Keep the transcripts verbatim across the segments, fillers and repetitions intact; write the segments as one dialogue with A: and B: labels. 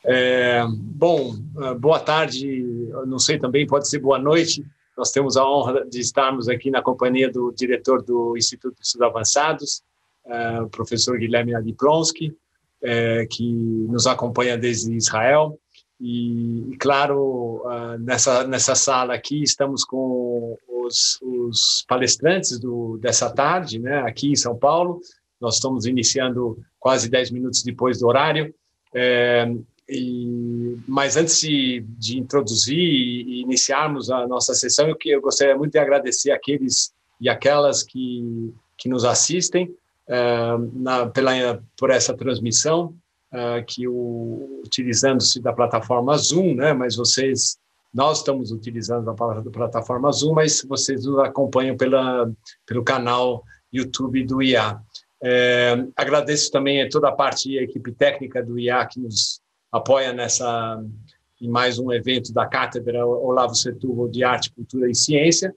A: É, bom, boa tarde, não sei também, pode ser boa noite. Nós temos a honra de estarmos aqui na companhia do diretor do Instituto de Estudos Avançados, uh, o professor Guilherme Adiplonsky, uh, que nos acompanha desde Israel. E, e claro, uh, nessa, nessa sala aqui estamos com os, os palestrantes do, dessa tarde, né, aqui em São Paulo. Nós estamos iniciando quase dez minutos depois do horário. É, E, mas antes de, de introduzir e iniciarmos a nossa sessão, eu, eu gostaria muito de agradecer aqueles e aquelas que, que nos assistem uh, na, pela, por essa transmissão, uh, que utilizando-se da plataforma Zoom, né, mas vocês, nós estamos utilizando a plataforma Zoom, mas vocês nos acompanham pela, pelo canal YouTube do I A. É, agradeço também a toda a parte, a equipe técnica do I A que nos apoia nessa, em mais um evento da Cátedra Olavo Setúbal de Arte, Cultura e Ciência.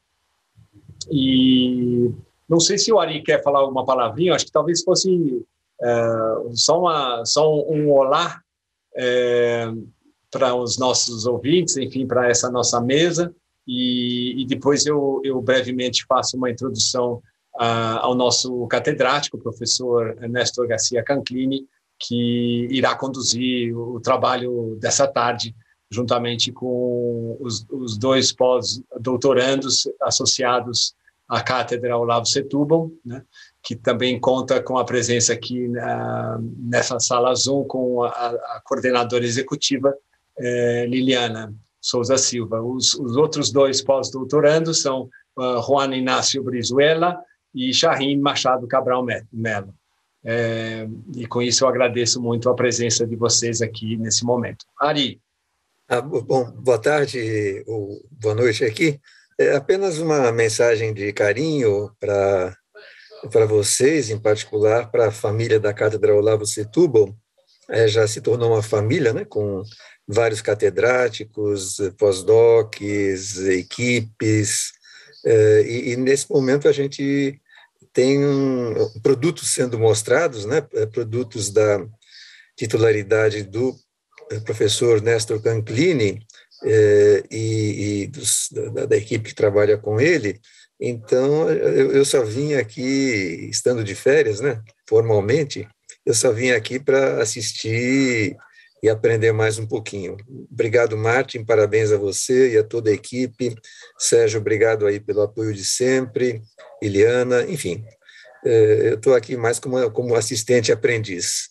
A: E não sei se o Ari quer falar alguma palavrinha, acho que talvez fosse é, só, uma, só um olá é, para os nossos ouvintes, enfim, para essa nossa mesa, e, e depois eu, eu brevemente faço uma introdução uh, ao nosso catedrático, o professor Néstor Garcia Canclini, que irá conduzir o trabalho dessa tarde, juntamente com os, os dois pós-doutorandos associados à Cátedra Olavo Setúbal, né, que também conta com a presença aqui uh, nessa sala Zoom com a, a coordenadora executiva, eh, Liliana Souza Silva. Os, os outros dois pós-doutorandos são uh, Juan Inácio Brizuela e Shahin Machado Cabral Melo. É, e com isso eu agradeço muito a presença de vocês aqui nesse momento. Ari.
B: Ah, bom, boa tarde ou boa noite aqui. É apenas uma mensagem de carinho para para vocês, em particular para a família da Cátedra Olavo Setúbal. É, já se tornou uma família, né, com vários catedráticos, pós-docs, equipes, é, e, e nesse momento a gente tem um, produtos sendo mostrados, né, produtos da titularidade do professor Néstor Canclini eh, e, e dos, da, da equipe que trabalha com ele. Então, eu, eu só vim aqui, estando de férias, né, formalmente, eu só vim aqui para assistir e aprender mais um pouquinho. Obrigado, Martin, parabéns a você e a toda a equipe. Sérgio, obrigado aí pelo apoio de sempre. Iliana, enfim, eu estou aqui mais como, como assistente aprendiz.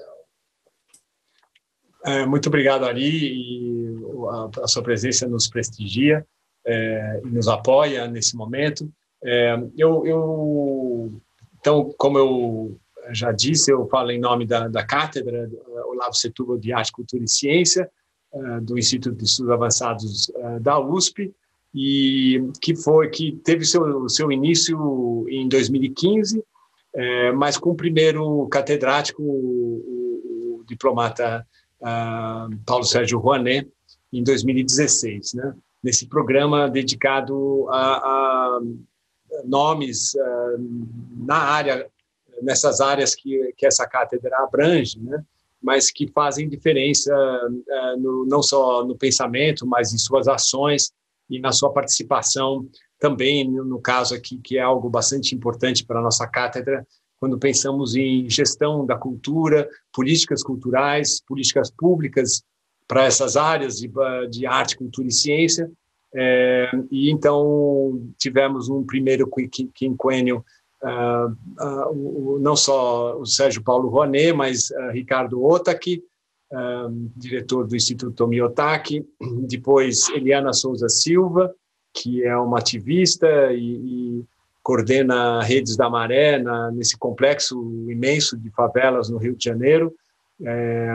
A: É, muito obrigado, Ari, e a, a sua presença nos prestigia é, e nos apoia nesse momento. É, eu, eu, então, como eu já disse, eu falo em nome da, da Cátedra Olavo Setúbal de Arte, Cultura e Ciência, é, do Instituto de Estudos Avançados é, da U S P, e que foi que teve seu seu início em dois mil e quinze, é, mas com o primeiro catedrático, o, o diplomata uh, Paulo Sérgio Rouanet, em dois mil e dezesseis, né? Nesse programa dedicado a, a nomes uh, na área, nessas áreas que, que essa cátedra abrange, né? Mas que fazem diferença uh, no, não só no pensamento, mas em suas ações e na sua participação também, no caso aqui, que é algo bastante importante para a nossa cátedra, quando pensamos em gestão da cultura, políticas culturais, políticas públicas para essas áreas de, de arte, cultura e ciência. É, e então tivemos um primeiro quinquênio, uh, uh, não só o Sérgio Paulo Rouanet, mas uh, Ricardo Otaki, Um, diretor do Instituto Tomi Otaki, depois Eliana Souza Silva, que é uma ativista e, e coordena Redes da Maré na, nesse complexo imenso de favelas no Rio de Janeiro, é,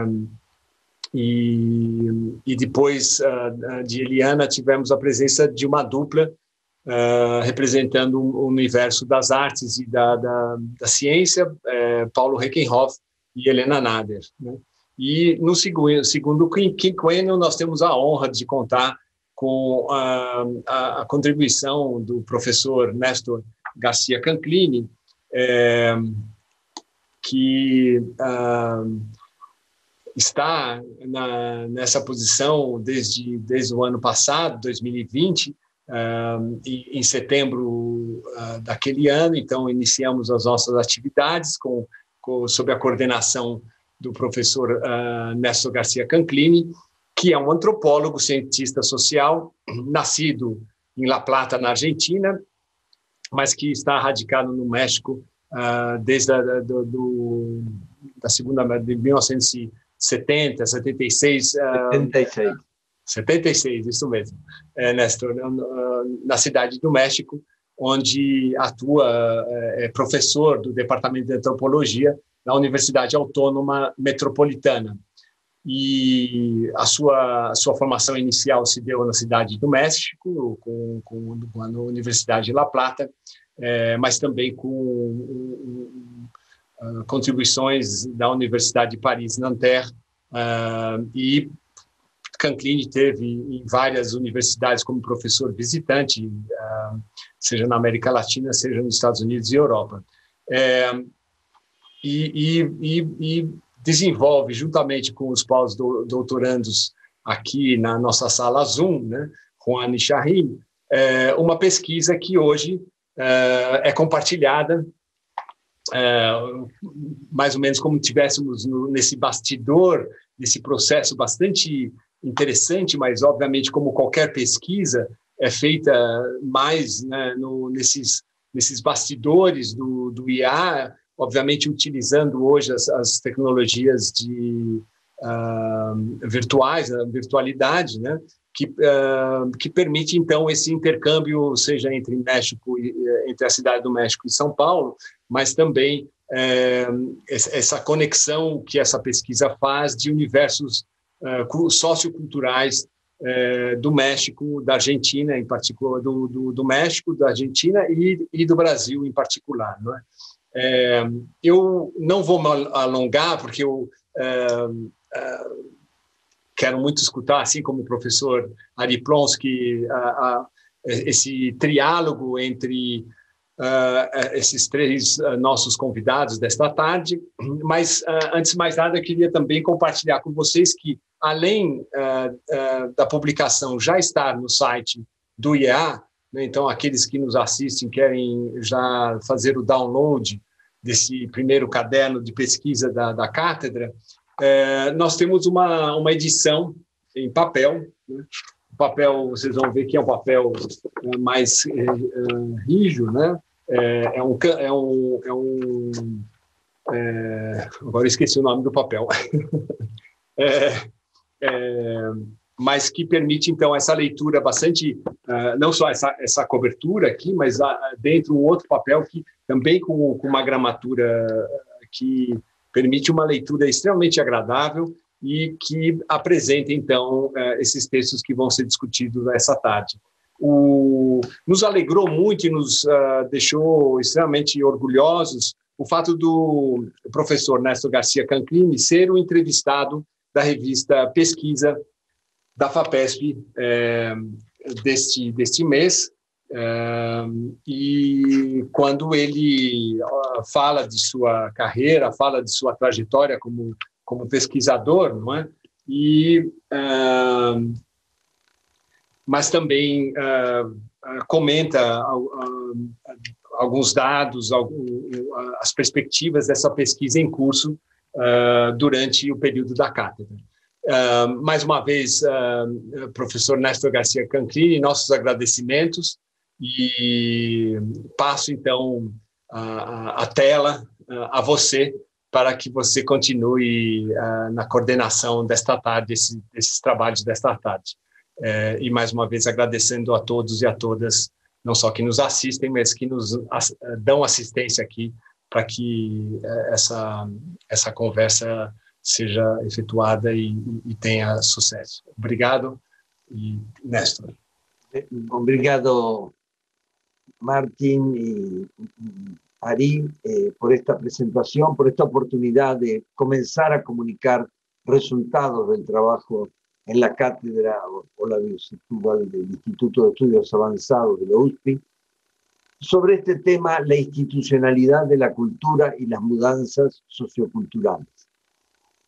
A: e, e depois uh, de Eliana tivemos a presença de uma dupla uh, representando o universo das artes e da, da, da ciência, uh, Paulo Reckenhoff e Helena Nader, né? E no segundo, segundo quinquênio nós temos a honra de contar com a, a, a contribuição do professor Néstor Garcia Canclini, é, que ah, está na, nessa posição desde, desde o ano passado, dois mil e vinte, uh, e, em setembro uh, daquele ano. Então, iniciamos as nossas atividades com, com, sob a coordenação do professor uh, Néstor Garcia Canclini, que é um antropólogo, cientista social, nascido em La Plata, na Argentina, mas que está radicado no México uh, desde a do, do, da segunda de mil novecentos e setenta, setenta e seis. Uh,
C: setenta e seis.
A: setenta e seis, isso mesmo, é, Néstor, na cidade do México, onde atua, é professor do Departamento de Antropologia na Universidade Autônoma Metropolitana. E a sua, a sua formação inicial se deu na cidade do México, com, com, com a Universidade de La Plata, é, mas também com um, um, contribuições da Universidade de Paris-Nanterre, uh, e Canclini teve em várias universidades como professor visitante, uh, seja na América Latina, seja nos Estados Unidos e Europa. É, e, e, e, e desenvolve, juntamente com os pós-doutorandos aqui na nossa sala Zoom, né, Juan e Shaheen, é, uma pesquisa que hoje é, é compartilhada, é, mais ou menos como tivéssemos no, nesse bastidor, nesse processo bastante interessante, mas, obviamente, como qualquer pesquisa, é feita mais, né, no, nesses, nesses bastidores do, do I A, obviamente utilizando hoje as, as tecnologias de, uh, virtuais, a virtualidade, né, que, uh, que permite, então, esse intercâmbio, seja entre México, entre a cidade do México e São Paulo, mas também é, essa conexão que essa pesquisa faz de universos uh, socioculturais uh, do México, da Argentina, em particular, do, do, do México, da Argentina e, e do Brasil, em particular, não é? É, eu não vou me alongar, porque eu é, é, quero muito escutar, assim como o professor Ari Plonsky, a, a, esse triálogo entre a, esses três nossos convidados desta tarde, mas, antes de mais nada, eu queria também compartilhar com vocês que, além a, a, da publicação já estar no site do I E A, então, aqueles que nos assistem querem já fazer o download desse primeiro caderno de pesquisa da, da cátedra, é, nós temos uma, uma edição em papel, né? O papel, vocês vão ver que é um papel é, mais é, é, rígido, né? É, é um... É um, é um é, agora eu esqueci o nome do papel. é, é, mas que permite, então, essa leitura bastante, uh, não só essa, essa cobertura aqui, mas uh, dentro um outro papel que também com, com uma gramatura que permite uma leitura extremamente agradável e que apresenta, então, uh, esses textos que vão ser discutidos essa tarde. O, nos alegrou muito e nos uh, deixou extremamente orgulhosos o fato do professor Néstor Garcia Canclini ser o entrevistado da revista Pesquisa da FAPESP é, deste, deste mês, é, e quando ele fala de sua carreira, fala de sua trajetória como, como pesquisador, não é? E, é, mas também é, comenta alguns dados, as perspectivas dessa pesquisa em curso é, durante o período da cátedra. Uh, mais uma vez, uh, professor Néstor Garcia Canclini, nossos agradecimentos, e passo, então, a, a tela uh, a você, para que você continue uh, na coordenação desta tarde, esse, desses trabalhos desta tarde. Uh, e, mais uma vez, agradecendo a todos e a todas, não só que nos assistem, mas que nos as, dão assistência aqui, para que uh, essa, essa conversa seja efetuada e, e tenha sucesso. Obrigado, e Néstor.
C: Obrigado, Martín y Ari, eh, por esta presentación, por esta oportunidad de comenzar a comunicar resultados del trabajo en la cátedra Olavio Setúbal del Instituto de Estudios Avanzados de la U S P I, sobre este tema, la institucionalidad de la cultura y las mudanzas socioculturales.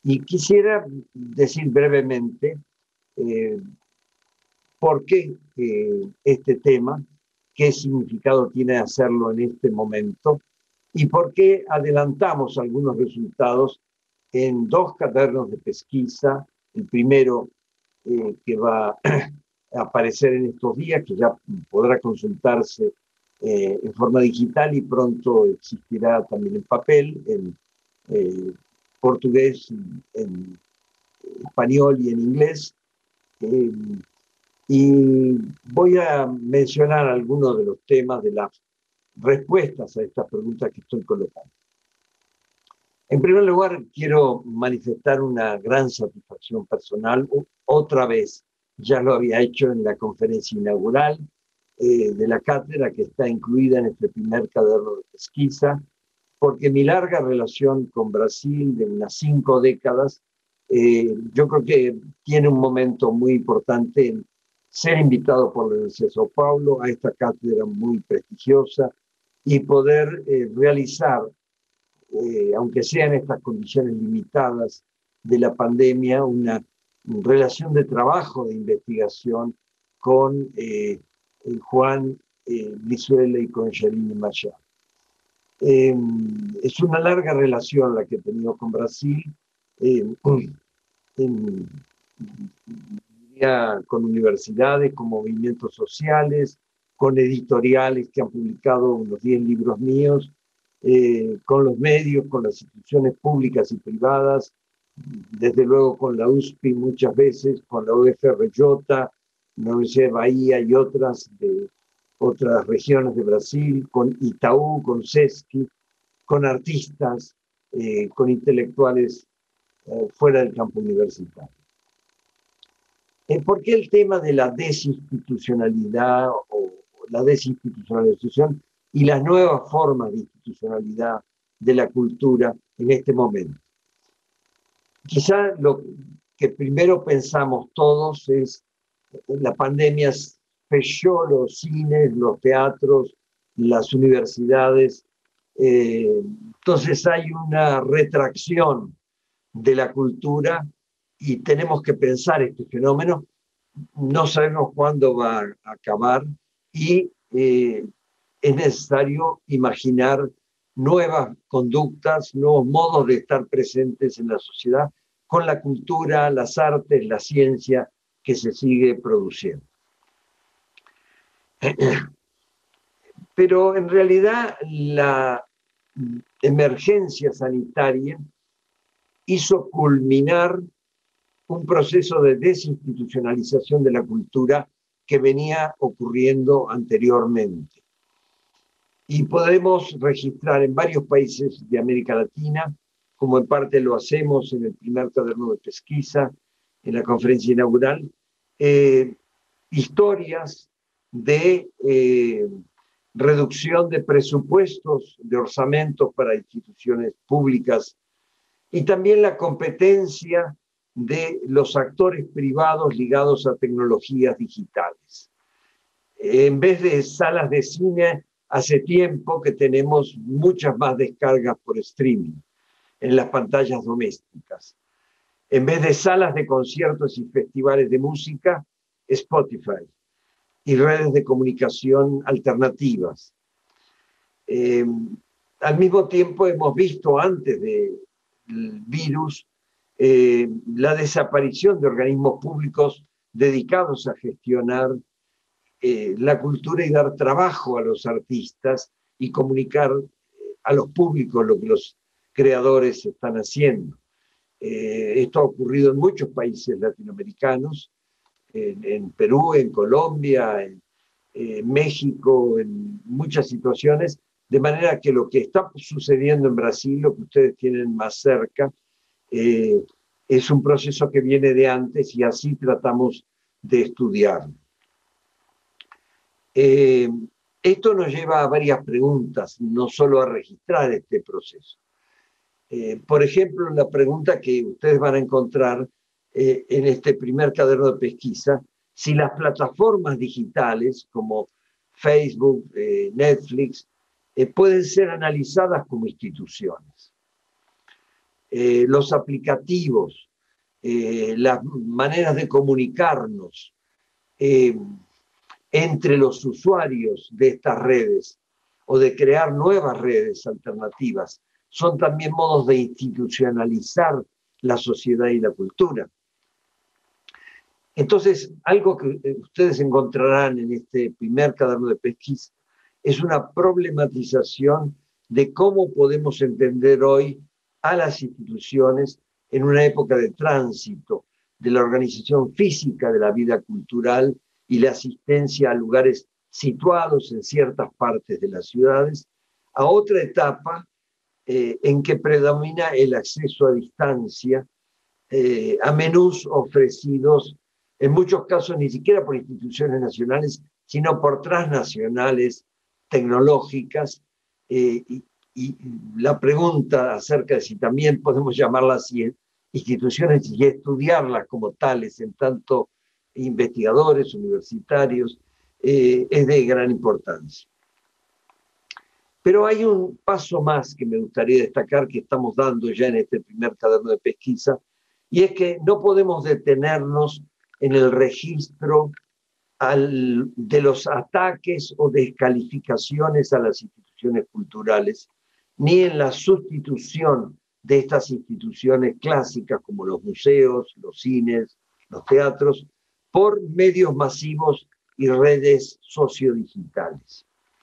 C: Y quisiera decir brevemente eh, por qué eh, este tema, qué significado tiene hacerlo en este momento y por qué adelantamos algunos resultados en dos cadernos de pesquisa. El primero eh, que va a aparecer en estos días, que ya podrá consultarse eh, en forma digital y pronto existirá también en papel, en eh, portugués, en español y en inglés. Eh, y voy a mencionar algunos de los temas de las respuestas a estas preguntas que estoy colocando. En primer lugar, quiero manifestar una gran satisfacción personal. Otra vez, ya lo había hecho en la conferencia inaugural eh, de la cátedra, que está incluida en este primer caderno de pesquisa, porque mi larga relación con Brasil de unas cinco décadas, eh, yo creo que tiene un momento muy importante en ser invitado por la Universidad de São Paulo a esta cátedra muy prestigiosa y poder eh, realizar, eh, aunque sea en estas condiciones limitadas de la pandemia, una, una relación de trabajo, de investigación con eh, Juan eh, Brizuela y con Janine Machado. Eh, es una larga relación la que he tenido con Brasil, eh, en, con universidades, con movimientos sociales, con editoriales que han publicado unos diez libros míos, eh, con los medios, con las instituciones públicas y privadas, desde luego con la U S P I muchas veces, con la U F R J, la Universidad de Bahía y otras de otras regiones de Brasil, con Itaú, con SESC, con artistas, eh, con intelectuales eh, fuera del campo universitario. Eh, ¿Por qué el tema de la desinstitucionalidad o la desinstitucionalización y las nuevas formas de institucionalidad de la cultura en este momento? Quizá lo que primero pensamos todos es la pandemia fechó los cines, los teatros, las universidades. Eh, entonces hay una retracción de la cultura y tenemos que pensar este fenómeno. No sabemos cuándo va a acabar y eh, es necesario imaginar nuevas conductas, nuevos modos de estar presentes en la sociedad con la cultura, las artes, la ciencia que se sigue produciendo. Pero en realidad la emergencia sanitaria hizo culminar un proceso de desinstitucionalización de la cultura que venía ocurriendo anteriormente. Y podemos registrar en varios países de América Latina, como en parte lo hacemos en el primer caderno de pesquisa, en la conferencia inaugural, eh, historias de eh, reducción de presupuestos, de orzamentos para instituciones públicas, y también la competencia de los actores privados ligados a tecnologías digitales. En vez de salas de cine, hace tiempo que tenemos muchas más descargas por streaming en las pantallas domésticas. En vez de salas de conciertos y festivales de música, Spotify y redes de comunicación alternativas. Eh, al mismo tiempo hemos visto antes del virus eh, la desaparición de organismos públicos dedicados a gestionar eh, la cultura y dar trabajo a los artistas y comunicar a los públicos lo que los creadores están haciendo. Eh, esto ha ocurrido en muchos países latinoamericanos, en, en Perú, en Colombia, en eh, México, en muchas situaciones, de manera que lo que está sucediendo en Brasil, lo que ustedes tienen más cerca, eh, es un proceso que viene de antes y así tratamos de estudiarlo. Eh, esto nos lleva a varias preguntas, no solo a registrar este proceso. Eh, por ejemplo, la pregunta que ustedes van a encontrar eh, en este primer caderno de pesquisa, si las plataformas digitales como Facebook, eh, Netflix, eh, pueden ser analizadas como instituciones. eh, los aplicativos, eh, las maneras de comunicarnos eh, entre los usuarios de estas redes o de crear nuevas redes alternativas, son también modos de institucionalizar la sociedad y la cultura. Entonces, algo que ustedes encontrarán en este primer cuaderno de pesquisa es una problematización de cómo podemos entender hoy a las instituciones en una época de tránsito de la organización física de la vida cultural y la asistencia a lugares situados en ciertas partes de las ciudades, a otra etapa eh, en que predomina el acceso a distancia, eh, a menús ofrecidos, en muchos casos ni siquiera por instituciones nacionales, sino por transnacionales tecnológicas, eh, y, y la pregunta acerca de si también podemos llamarlas así, instituciones y estudiarlas como tales, en tanto investigadores, universitarios, eh, es de gran importancia. Pero hay un paso más que me gustaría destacar que estamos dando ya en este primer cuaderno de pesquisa, y es que no podemos detenernos en el registro al, de los ataques o descalificaciones a las instituciones culturales, ni en la sustitución de estas instituciones clásicas como los museos, los cines, los teatros, por medios masivos y redes sociodigitales.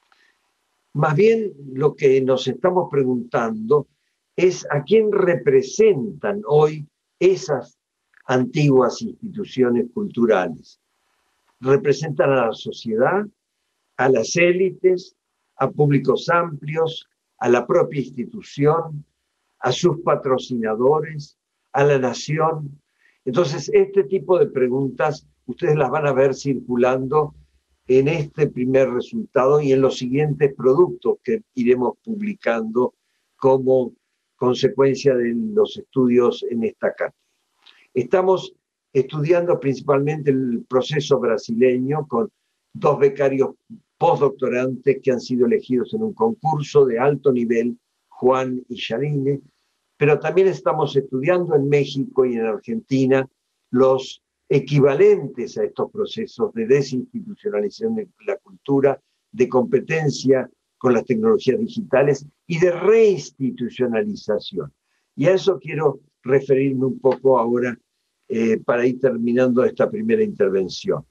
C: Más bien lo que nos estamos preguntando es a quién representan hoy esas antiguas instituciones culturales. ¿Representan a la sociedad, a las élites, a públicos amplios, a la propia institución, a sus patrocinadores, a la nación? Entonces, este tipo de preguntas ustedes las van a ver circulando en este primer resultado y en los siguientes productos que iremos publicando como consecuencia de los estudios en esta cátedra. Estamos estudiando principalmente el proceso brasileño con dos becarios postdoctorantes que han sido elegidos en un concurso de alto nivel, Juan y Yarine, pero también estamos estudiando en México y en Argentina los equivalentes a estos procesos de desinstitucionalización de la cultura, de competencia con las tecnologías digitales y de reinstitucionalización. Y a eso quiero referirme un poco ahora eh, para ir terminando esta primera intervención.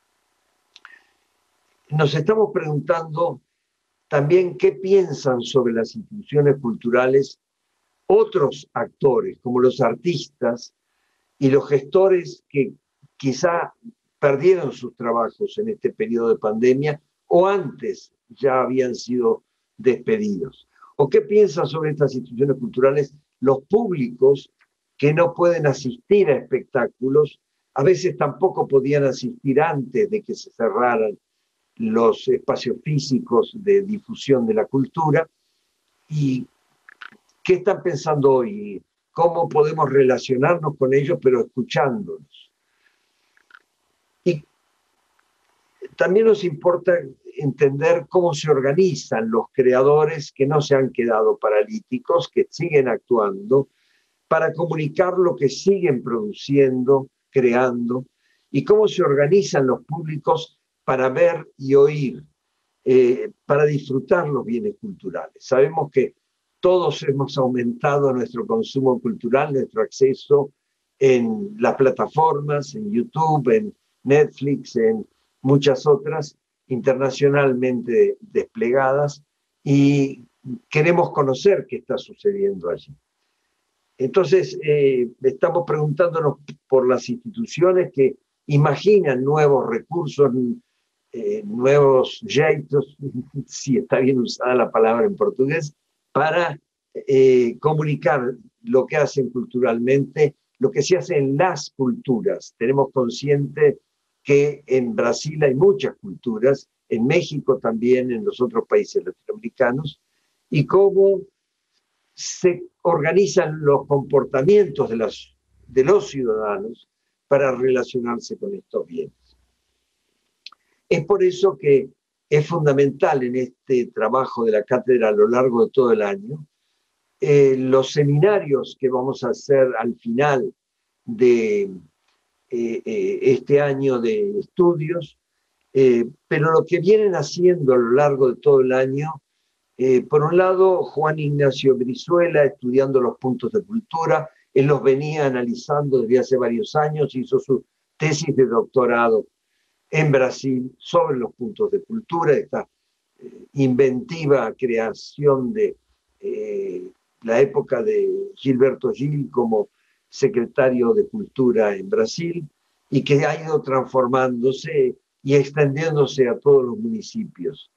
C: Nos estamos preguntando también qué piensan sobre las instituciones culturales otros actores, como los artistas y los gestores que quizá perdieron sus trabajos en este periodo de pandemia o antes ya habían sido despedidos. ¿O qué piensan sobre estas instituciones culturales los públicos que no pueden asistir a espectáculos? A veces tampoco podían asistir antes de que se cerraran los espacios físicos de difusión de la cultura. ¿Y qué están pensando hoy? ¿Cómo podemos relacionarnos con ellos, pero escuchándolos? Y también nos importa entender cómo se organizan los creadores que no se han quedado paralíticos, que siguen actuando, para comunicar lo que siguen produciendo, creando, y cómo se organizan los públicos para ver y oír, eh, para disfrutar los bienes culturales. Sabemos que todos hemos aumentado nuestro consumo cultural, nuestro acceso en las plataformas, en YouTube, en Netflix, en muchas otras internacionalmente desplegadas, y queremos conocer qué está sucediendo allí. Entonces, eh, estamos preguntándonos por las instituciones que imaginan nuevos recursos, eh, nuevos jeitos, si está bien usada la palabra en portugués, para eh, comunicar lo que hacen culturalmente, lo que se hace en las culturas. Tenemos consciente que en Brasil hay muchas culturas, en México también, en los otros países latinoamericanos, y cómo se organizan los comportamientos de, las, de los ciudadanos para relacionarse con estos bienes. Es por eso que es fundamental en este trabajo de la cátedra a lo largo de todo el año eh, los seminarios que vamos a hacer al final de eh, eh, este año de estudios, eh, pero lo que vienen haciendo a lo largo de todo el año, eh, por un lado, Juan Ignacio Brizuela estudiando los puntos de cultura, él los venía analizando desde hace varios años, hizo su tesis de doctorado en Brasil sobre los puntos de cultura, esta eh, inventiva creación de eh, la época de Gilberto Gil como secretario de Cultura en Brasil, y que ha ido transformándose y extendiéndose a todos los municipios.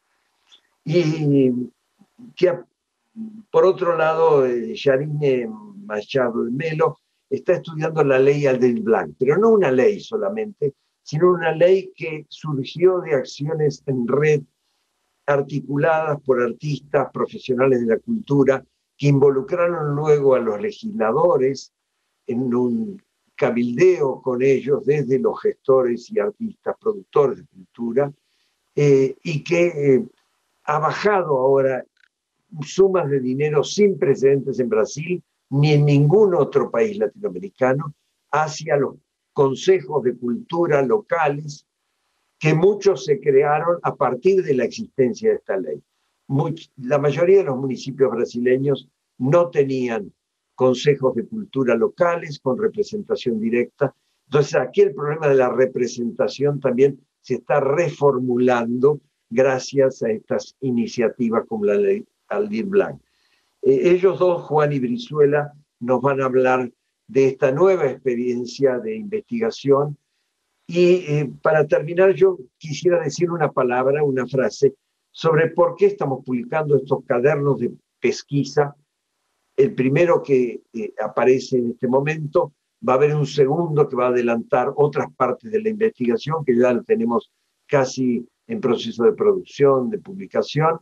C: Y que, por otro lado, eh, Yarine Machado de Melo está estudiando la ley Aldir Blanc, pero no una ley solamente, sino una ley que surgió de acciones en red articuladas por artistas profesionales de la cultura que involucraron luego a los legisladores en un cabildeo con ellos desde los gestores y artistas productores de cultura, eh, y que eh, ha bajado ahora sumas de dinero sin precedentes en Brasil ni en ningún otro país latinoamericano hacia los consejos de cultura locales, que muchos se crearon a partir de la existencia de esta ley. Much, la mayoría de los municipios brasileños no tenían consejos de cultura locales con representación directa. Entonces aquí el problema de la representación también se está reformulando gracias a estas iniciativas como la ley Aldir Blanc. Eh, ellos dos, Juan y Brizuela, nos van a hablar de esta nueva experiencia de investigación. Y eh, para terminar, yo quisiera decir una palabra, una frase, sobre por qué estamos publicando estos cuadernos de pesquisa. El primero que eh, aparece en este momento, va a haber un segundo que va a adelantar otras partes de la investigación, que ya lo tenemos casi en proceso de producción, de publicación,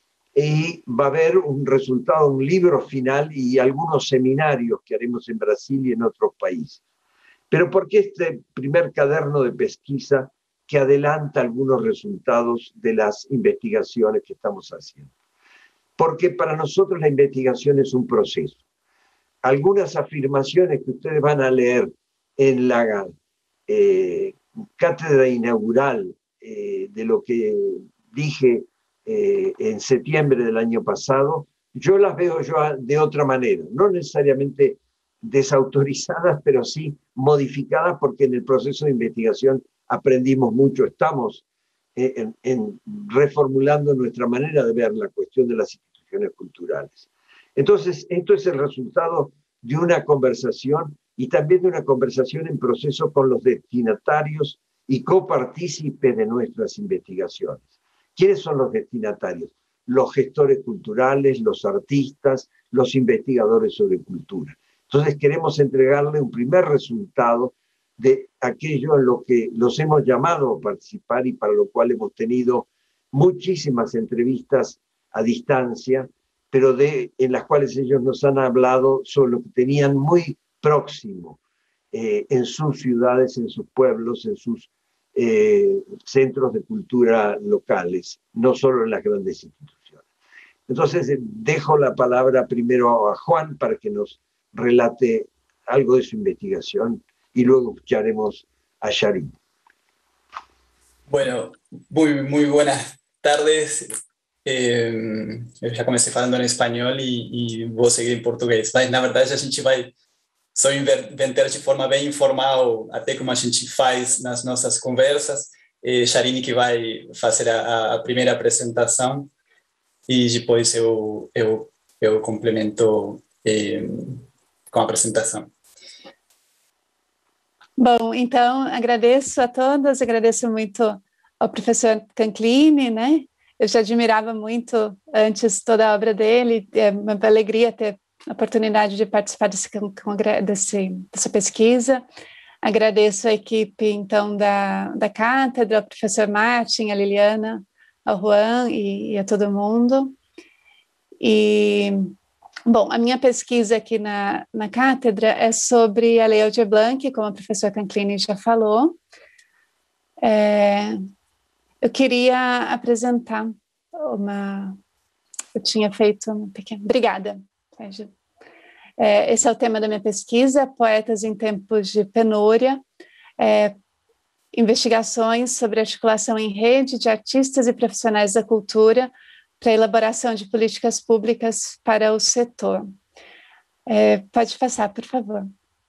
C: y va a haber un resultado, un libro final y algunos seminarios que haremos en Brasil y en otros países. Pero ¿por qué este primer cuaderno de pesquisa que adelanta algunos resultados de las investigaciones que estamos haciendo? Porque para nosotros la investigación es un proceso. Algunas afirmaciones que ustedes van a leer en la eh, cátedra inaugural eh, de lo que dije eh, en septiembre del año pasado, yo las veo yo de otra manera, no necesariamente desautorizadas, pero sí modificadas, porque en el proceso de investigación aprendimos mucho, estamos en, en reformulando nuestra manera de ver la cuestión de las instituciones culturales. Entonces, esto es el resultado de una conversación y también de una conversación en proceso con los destinatarios y copartícipes de nuestras investigaciones. ¿Quiénes son los destinatarios? Los gestores culturales, los artistas, los investigadores sobre cultura. Entonces queremos entregarle un primer resultado de aquello en lo que los hemos llamado a participar y para lo cual hemos tenido muchísimas entrevistas a distancia, pero de, en las cuales ellos nos han hablado sobre lo que tenían muy próximo eh, en sus ciudades, en sus pueblos, en sus eh, centros de cultura locales, no solo en las grandes instituciones. Entonces eh, dejo la palabra primero a Juan para que nos relate algo de su investigación y luego escucharemos a Yarine.
D: Bueno, muy, muy buenas tardes. Eh, eu já comecei falando em espanhol e, e vou seguir em português, mas na verdade a gente vai só inventar de forma bem informal, até como a gente faz nas nossas conversas. É Yarine que vai fazer a, a primeira apresentação e depois eu, eu, eu complemento eh, com a apresentação.
E: Bom, então agradeço a todas, agradeço muito ao professor Canclini, né? Eu já admirava muito antes toda a obra dele, é uma alegria ter a oportunidade de participar desse, desse, dessa pesquisa. Agradeço a equipe, então, da, da cátedra, ao professor Martin, a Liliana, ao Juan e, e a todo mundo. E, bom, a minha pesquisa aqui na, na cátedra é sobre a Lei Aldir Blanc, como o professor Canclini já falou. É, eu queria apresentar uma... Eu tinha feito uma pequena... Obrigada. É, esse é o tema da minha pesquisa, Poetas em Tempos de Penúria, é, investigações sobre articulação em rede de artistas e profissionais da cultura para a elaboração de políticas públicas para o setor. É, pode passar, por favor.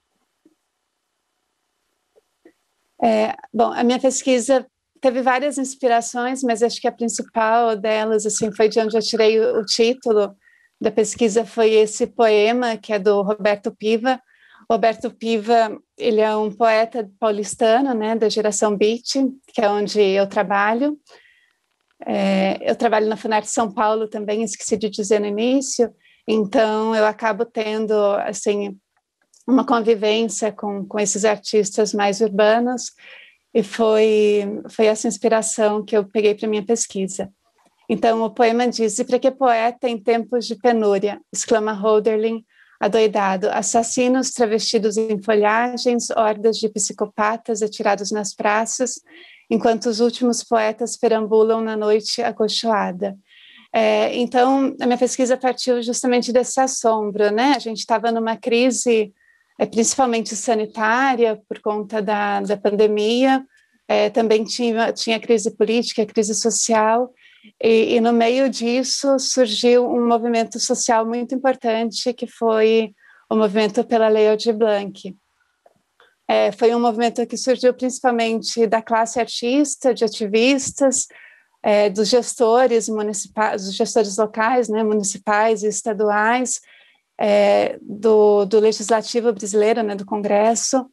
E: É, bom, a minha pesquisa teve várias inspirações, mas acho que a principal delas, assim, foi de onde eu tirei o, o título da pesquisa, foi esse poema, que é do Roberto Piva. Roberto Piva, ele é um poeta paulistano, né, da geração Beat, que é onde eu trabalho. É, eu trabalho na Funarte São Paulo também, esqueci de dizer no início, então eu acabo tendo, assim, uma convivência com, com esses artistas mais urbanos, e foi, foi essa inspiração que eu peguei para minha pesquisa. Então, o poema diz: "E para que poeta em tempos de penúria?", exclama Hölderlin, adoidado, assassinos travestidos em folhagens, hordas de psicopatas atirados nas praças, enquanto os últimos poetas perambulam na noite acolchoada. É, então, a minha pesquisa partiu justamente desse assombro, né? A gente estava numa crise, é, principalmente sanitária, por conta da, da pandemia, é, também tinha, tinha crise política, crise social, e, e no meio disso surgiu um movimento social muito importante, que foi o movimento pela Lei Aldir Blanc. É, foi um movimento que surgiu principalmente da classe artista, de ativistas, é, dos gestores municipais, dos gestores locais, né, municipais e estaduais, é, do, do legislativo brasileiro, né, do Congresso,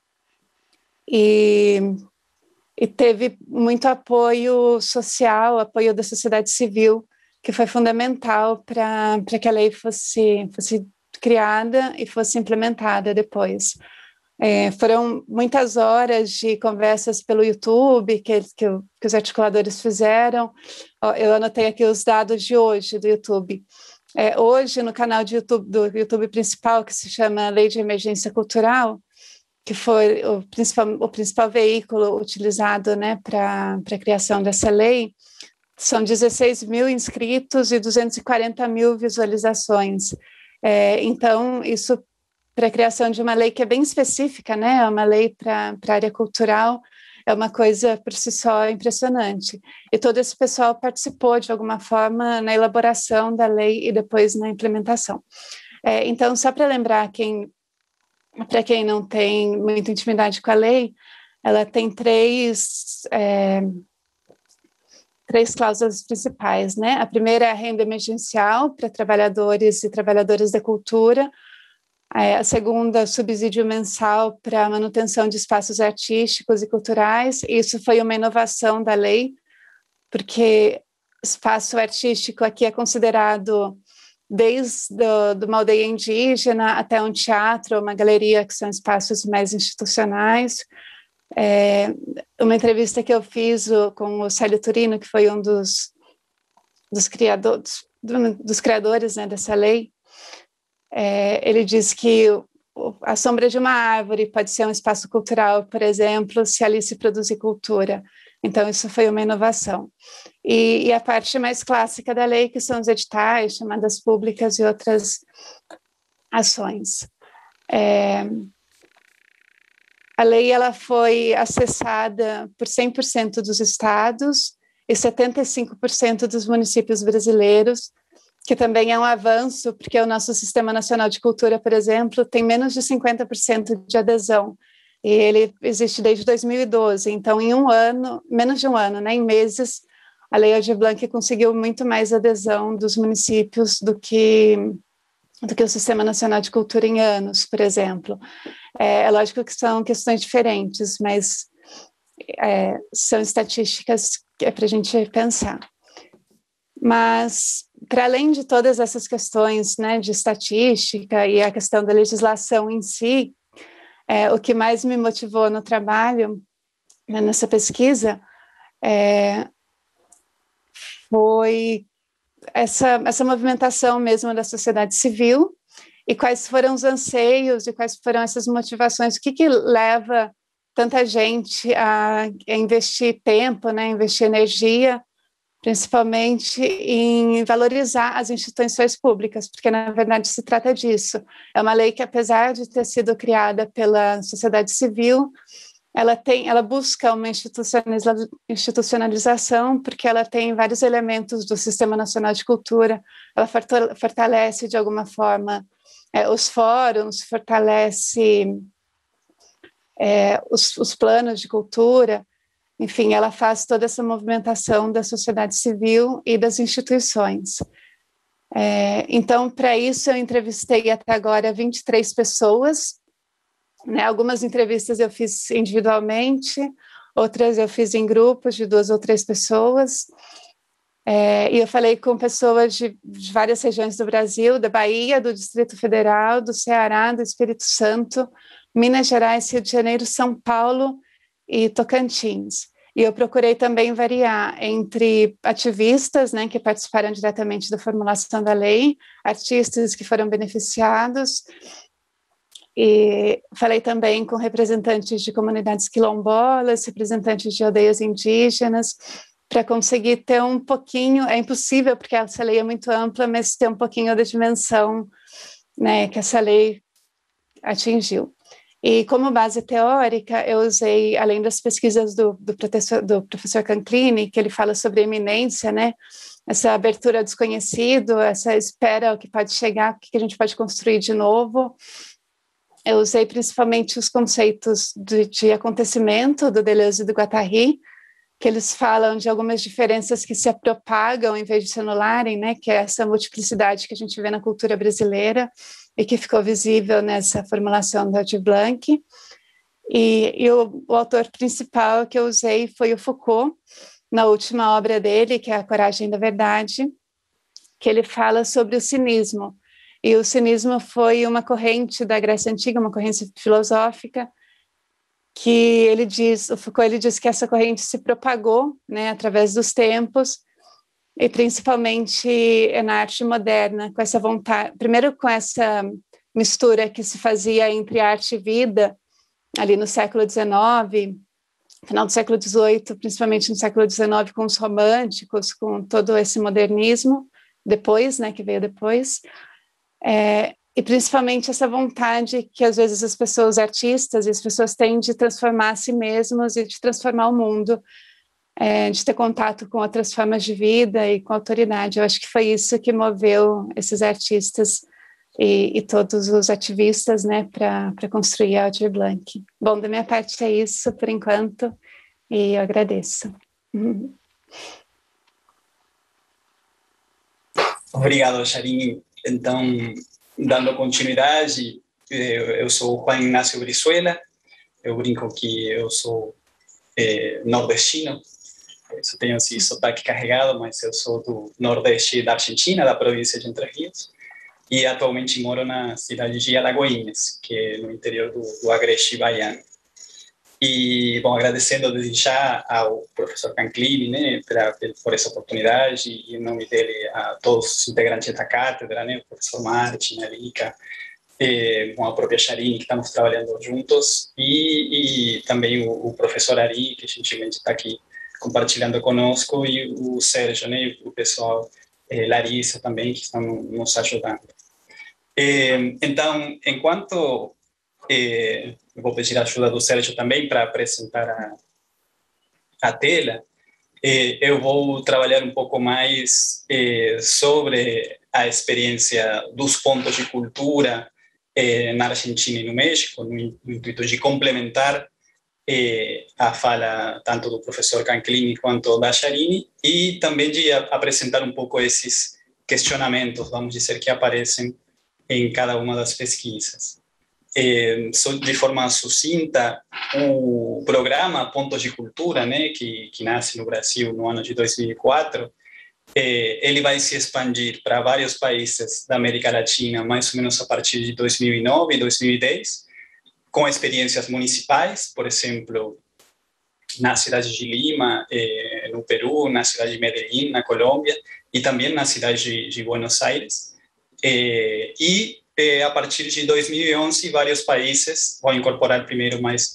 E: e, e teve muito apoio social, apoio da sociedade civil, que foi fundamental para que a lei fosse, fosse criada e fosse implementada depois. É, foram muitas horas de conversas pelo YouTube que, que, que os articuladores fizeram. Eu anotei aqui os dados de hoje do YouTube. É, hoje, no canal de YouTube, do YouTube principal, que se chama Lei de Emergência Cultural, que foi o principal, o principal veículo utilizado, né, para a criação dessa lei, são dezesseis mil inscritos e duzentas e quarenta mil visualizações. É, então, isso para a criação de uma lei que é bem específica, né? É uma lei para a área cultural, é uma coisa por si só impressionante. E todo esse pessoal participou, de alguma forma, na elaboração da lei e depois na implementação. É, então, só para lembrar, quem, para quem não tem muita intimidade com a lei, ela tem três, é, três cláusulas principais, né? A primeira é a renda emergencial para trabalhadores e trabalhadoras da cultura. A segunda, subsídio mensal para a manutenção de espaços artísticos e culturais. Isso foi uma inovação da lei, porque espaço artístico aqui é considerado desde do, uma aldeia indígena até um teatro, uma galeria, que são espaços mais institucionais. É, uma entrevista que eu fiz com o Célio Turino, que foi um dos, dos criadores, dos criadores, né, dessa lei, É, ele diz que a sombra de uma árvore pode ser um espaço cultural, por exemplo, se ali se produzir cultura. Então, isso foi uma inovação. E, e a parte mais clássica da lei, que são os editais, chamadas públicas e outras ações. É, a lei ela foi acessada por cem por cento dos estados e setenta e cinco por cento dos municípios brasileiros, que também é um avanço, porque o nosso Sistema Nacional de Cultura, por exemplo, tem menos de cinquenta por cento de adesão, e ele existe desde dois mil e doze, então em um ano, menos de um ano, né, em meses, a Lei Aldir Blanc conseguiu muito mais adesão dos municípios do que, do que o Sistema Nacional de Cultura em anos, por exemplo. É, é lógico que são questões diferentes, mas é, são estatísticas que é para a gente pensar. Mas, para além de todas essas questões, né, de estatística e a questão da legislação em si, é, o que mais me motivou no trabalho, né, nessa pesquisa, é, foi essa, essa movimentação mesmo da sociedade civil e quais foram os anseios e quais foram essas motivações, o que, que leva tanta gente a, a investir tempo, né, investir energia principalmente em valorizar as instituições públicas, porque, na verdade, se trata disso. É uma lei que, apesar de ter sido criada pela sociedade civil, ela, tem, ela busca uma institucionalização, porque ela tem vários elementos do Sistema Nacional de Cultura, ela fortalece, de alguma forma, é, os fóruns, fortalece é, os, os planos de cultura. Enfim, ela faz toda essa movimentação da sociedade civil e das instituições. É, então, para isso, eu entrevistei até agora vinte e três pessoas, né? Algumas entrevistas eu fiz individualmente, outras eu fiz em grupos de duas ou três pessoas, é, e eu falei com pessoas de, de várias regiões do Brasil, da Bahia, do Distrito Federal, do Ceará, do Espírito Santo, Minas Gerais, Rio de Janeiro, São Paulo e Tocantins. E eu procurei também variar entre ativistas, né, que participaram diretamente da formulação da lei, artistas que foram beneficiados, e falei também com representantes de comunidades quilombolas, representantes de aldeias indígenas, para conseguir ter um pouquinho, é impossível porque essa lei é muito ampla, mas ter um pouquinho da dimensão, né, que essa lei atingiu. E como base teórica, eu usei, além das pesquisas do, do, professor, do professor Canclini, que ele fala sobre eminência, né, essa abertura ao desconhecido, essa espera ao que pode chegar, o que a gente pode construir de novo. Eu usei principalmente os conceitos de, de acontecimento do Deleuze e do Guattari, que eles falam de algumas diferenças que se propagam em vez de se anularem, né, que é essa multiplicidade que a gente vê na cultura brasileira, e que ficou visível nessa formulação da Aldir Blanc. E, e o, o autor principal que eu usei foi o Foucault, na última obra dele, que é A Coragem da Verdade, que ele fala sobre o cinismo. E o cinismo foi uma corrente da Grécia Antiga, uma corrente filosófica, que ele diz, o Foucault ele diz que essa corrente se propagou, né, através dos tempos, e principalmente na arte moderna, com essa vontade, primeiro com essa mistura que se fazia entre arte e vida, ali no século dezenove, final do século dezoito, principalmente no século dezenove, com os românticos, com todo esse modernismo, depois, né, que veio depois, é, e principalmente essa vontade que às vezes as pessoas, artistas e as pessoas têm de transformar a si mesmos e de transformar o mundo, É, de ter contato com outras formas de vida e com autoridade. Eu acho que foi isso que moveu esses artistas e, e todos os ativistas, né, para construir a Aldir Blanc. Bom, da minha parte é isso por enquanto, e eu agradeço.
D: Obrigado, Sharin. Então, dando continuidade, eu, eu sou Juan Ignacio Brizuela, eu brinco que eu sou é, nordestino, eu tenho esse sotaque carregado, mas eu sou do nordeste da Argentina, da província de Entre Rios, e atualmente moro na cidade de Alagoinhas, que é no interior do, do Agreste baiano. E, bom, agradecendo desde já ao professor Canclini, né, pra, por essa oportunidade, e em nome dele a todos os integrantes da cátedra, né, o professor Martin, a Erika, eh, com a própria Sharin, que estamos trabalhando juntos, e, e também o, o professor Ari, que gentilmente está aqui compartilhando conosco, e o Sérgio, né, o pessoal, eh, Larissa também, que estão nos ajudando. Eh, então, enquanto eh, eu vou pedir a ajuda do Sérgio também para apresentar a, a tela, eh, eu vou trabalhar um pouco mais eh, sobre a experiência dos pontos de cultura eh, na Argentina e no México, no, no intuito de complementar Eh, a fala tanto do professor Canclini quanto da Sharin, e também de a, apresentar um pouco esses questionamentos, vamos dizer, que aparecem em cada uma das pesquisas. Eh, de forma sucinta, o programa Pontos de Cultura, né, que, que nasce no Brasil no ano de dois mil e quatro, eh, ele vai se expandir para vários países da América Latina, mais ou menos a partir de dois mil e nove, dois mil e dez, com experiências municipais, por exemplo, na cidade de Lima, eh, no Peru, na cidade de Medellín, na Colômbia, e também na cidade de, de Buenos Aires. Eh, e, eh, a partir de dois mil e onze, vários países vão incorporar primeiro mais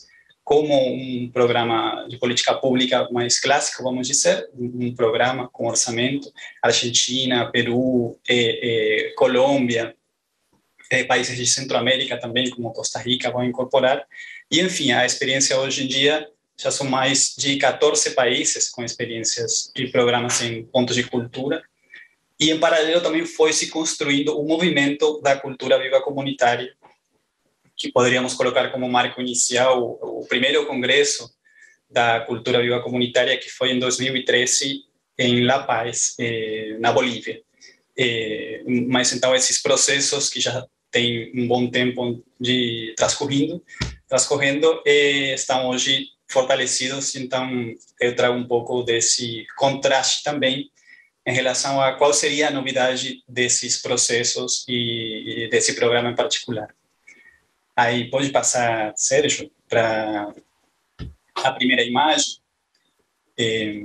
D: como um programa de política pública mais clássico, vamos dizer, um programa com orçamento. Argentina, Peru, eh, eh, Colômbia, eh, países de Centro-América também, como Costa Rica, vão incorporar. E, enfim, a experiência hoje em dia já são mais de quatorze países com experiências de programas em pontos de cultura. E, em paralelo, também foi se construindo o movimento da cultura viva comunitária, que poderíamos colocar como marco inicial o primeiro congresso da cultura viva comunitária, que foi em dois mil e treze em La Paz, eh, na Bolívia. Eh, mas então esses processos que já têm um bom tempo de transcorrendo, transcorrendo eh, estão hoje fortalecidos. Então eu trago um pouco desse contraste também em relação a qual seria a novidade desses processos e, e desse programa em particular. Aí pode passar, Sérgio, para a primeira imagem, eh,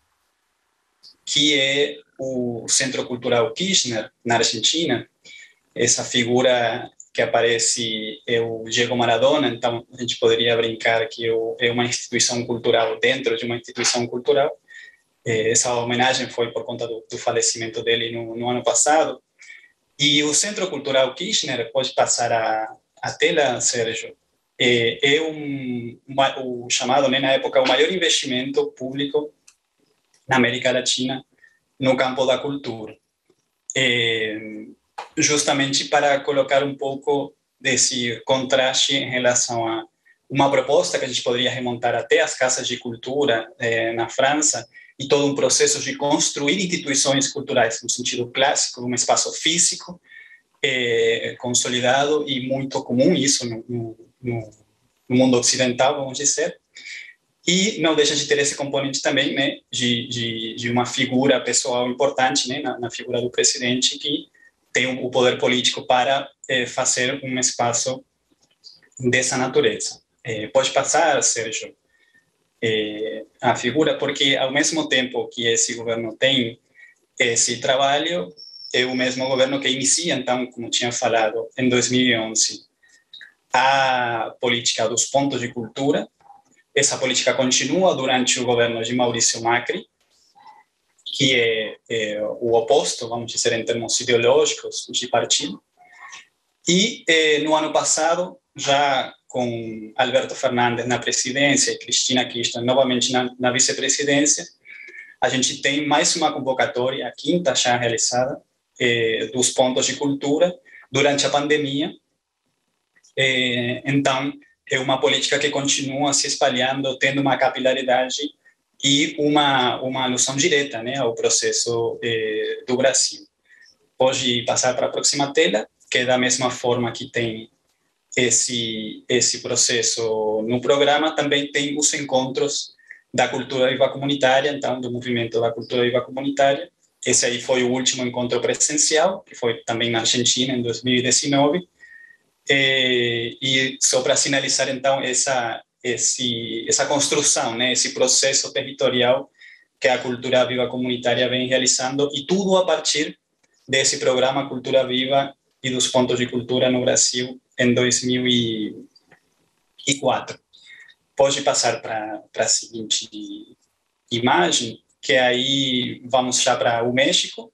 D: que é o Centro Cultural Kirchner, na Argentina. Essa figura que aparece é o Diego Maradona, então a gente poderia brincar que é uma instituição cultural dentro de uma instituição cultural. Eh, essa homenagem foi por conta do, do falecimento dele no, no ano passado. E o Centro Cultural Kirchner, pode passar a a tela, Sérgio, é, é um, uma, o chamado, né, na época, o maior investimento público na América Latina no campo da cultura. É, justamente para colocar um pouco desse contraste em relação a uma proposta que a gente poderia remontar até as casas de cultura é, na França, e todo um processo de construir instituições culturais no sentido clássico, um espaço físico, É, consolidado e muito comum isso no, no, no mundo ocidental, vamos dizer, e não deixa de ter esse componente também, né, de, de, de uma figura pessoal importante, né, na, na figura do presidente, que tem o poder político para é, fazer um espaço dessa natureza. É, pode passar, Sérgio, é, a figura, porque ao mesmo tempo que esse governo tem esse trabalho, é o mesmo governo que inicia, então, como tinha falado, em dois mil e onze, a política dos pontos de cultura. Essa política continua durante o governo de Maurício Macri, que é, é o oposto, vamos dizer, em termos ideológicos, de partido. E eh, no ano passado, já com Alberto Fernandes na presidência e Cristina Kirchner novamente na, na vice-presidência, a gente tem mais uma convocatória, a quinta já realizada, Eh, dos pontos de cultura durante a pandemia. Eh, então, é uma política que continua se espalhando, tendo uma capilaridade e uma, uma alusão direta, né, ao processo eh, do Brasil. Pode passar para a próxima tela, que é da mesma forma que tem esse, esse processo no programa, também tem os encontros da cultura viva comunitária, então, do movimento da cultura viva comunitária. Esse aí foi o último encontro presencial, que foi também na Argentina, em dois mil e dezenove. E, e só para sinalizar, então, essa, esse, essa construção, né, esse processo territorial que a cultura viva comunitária vem realizando, e tudo a partir desse programa Cultura Viva e dos pontos de cultura no Brasil em dois mil e quatro. Pode passar para a seguinte imagem, que aí vamos já para o México.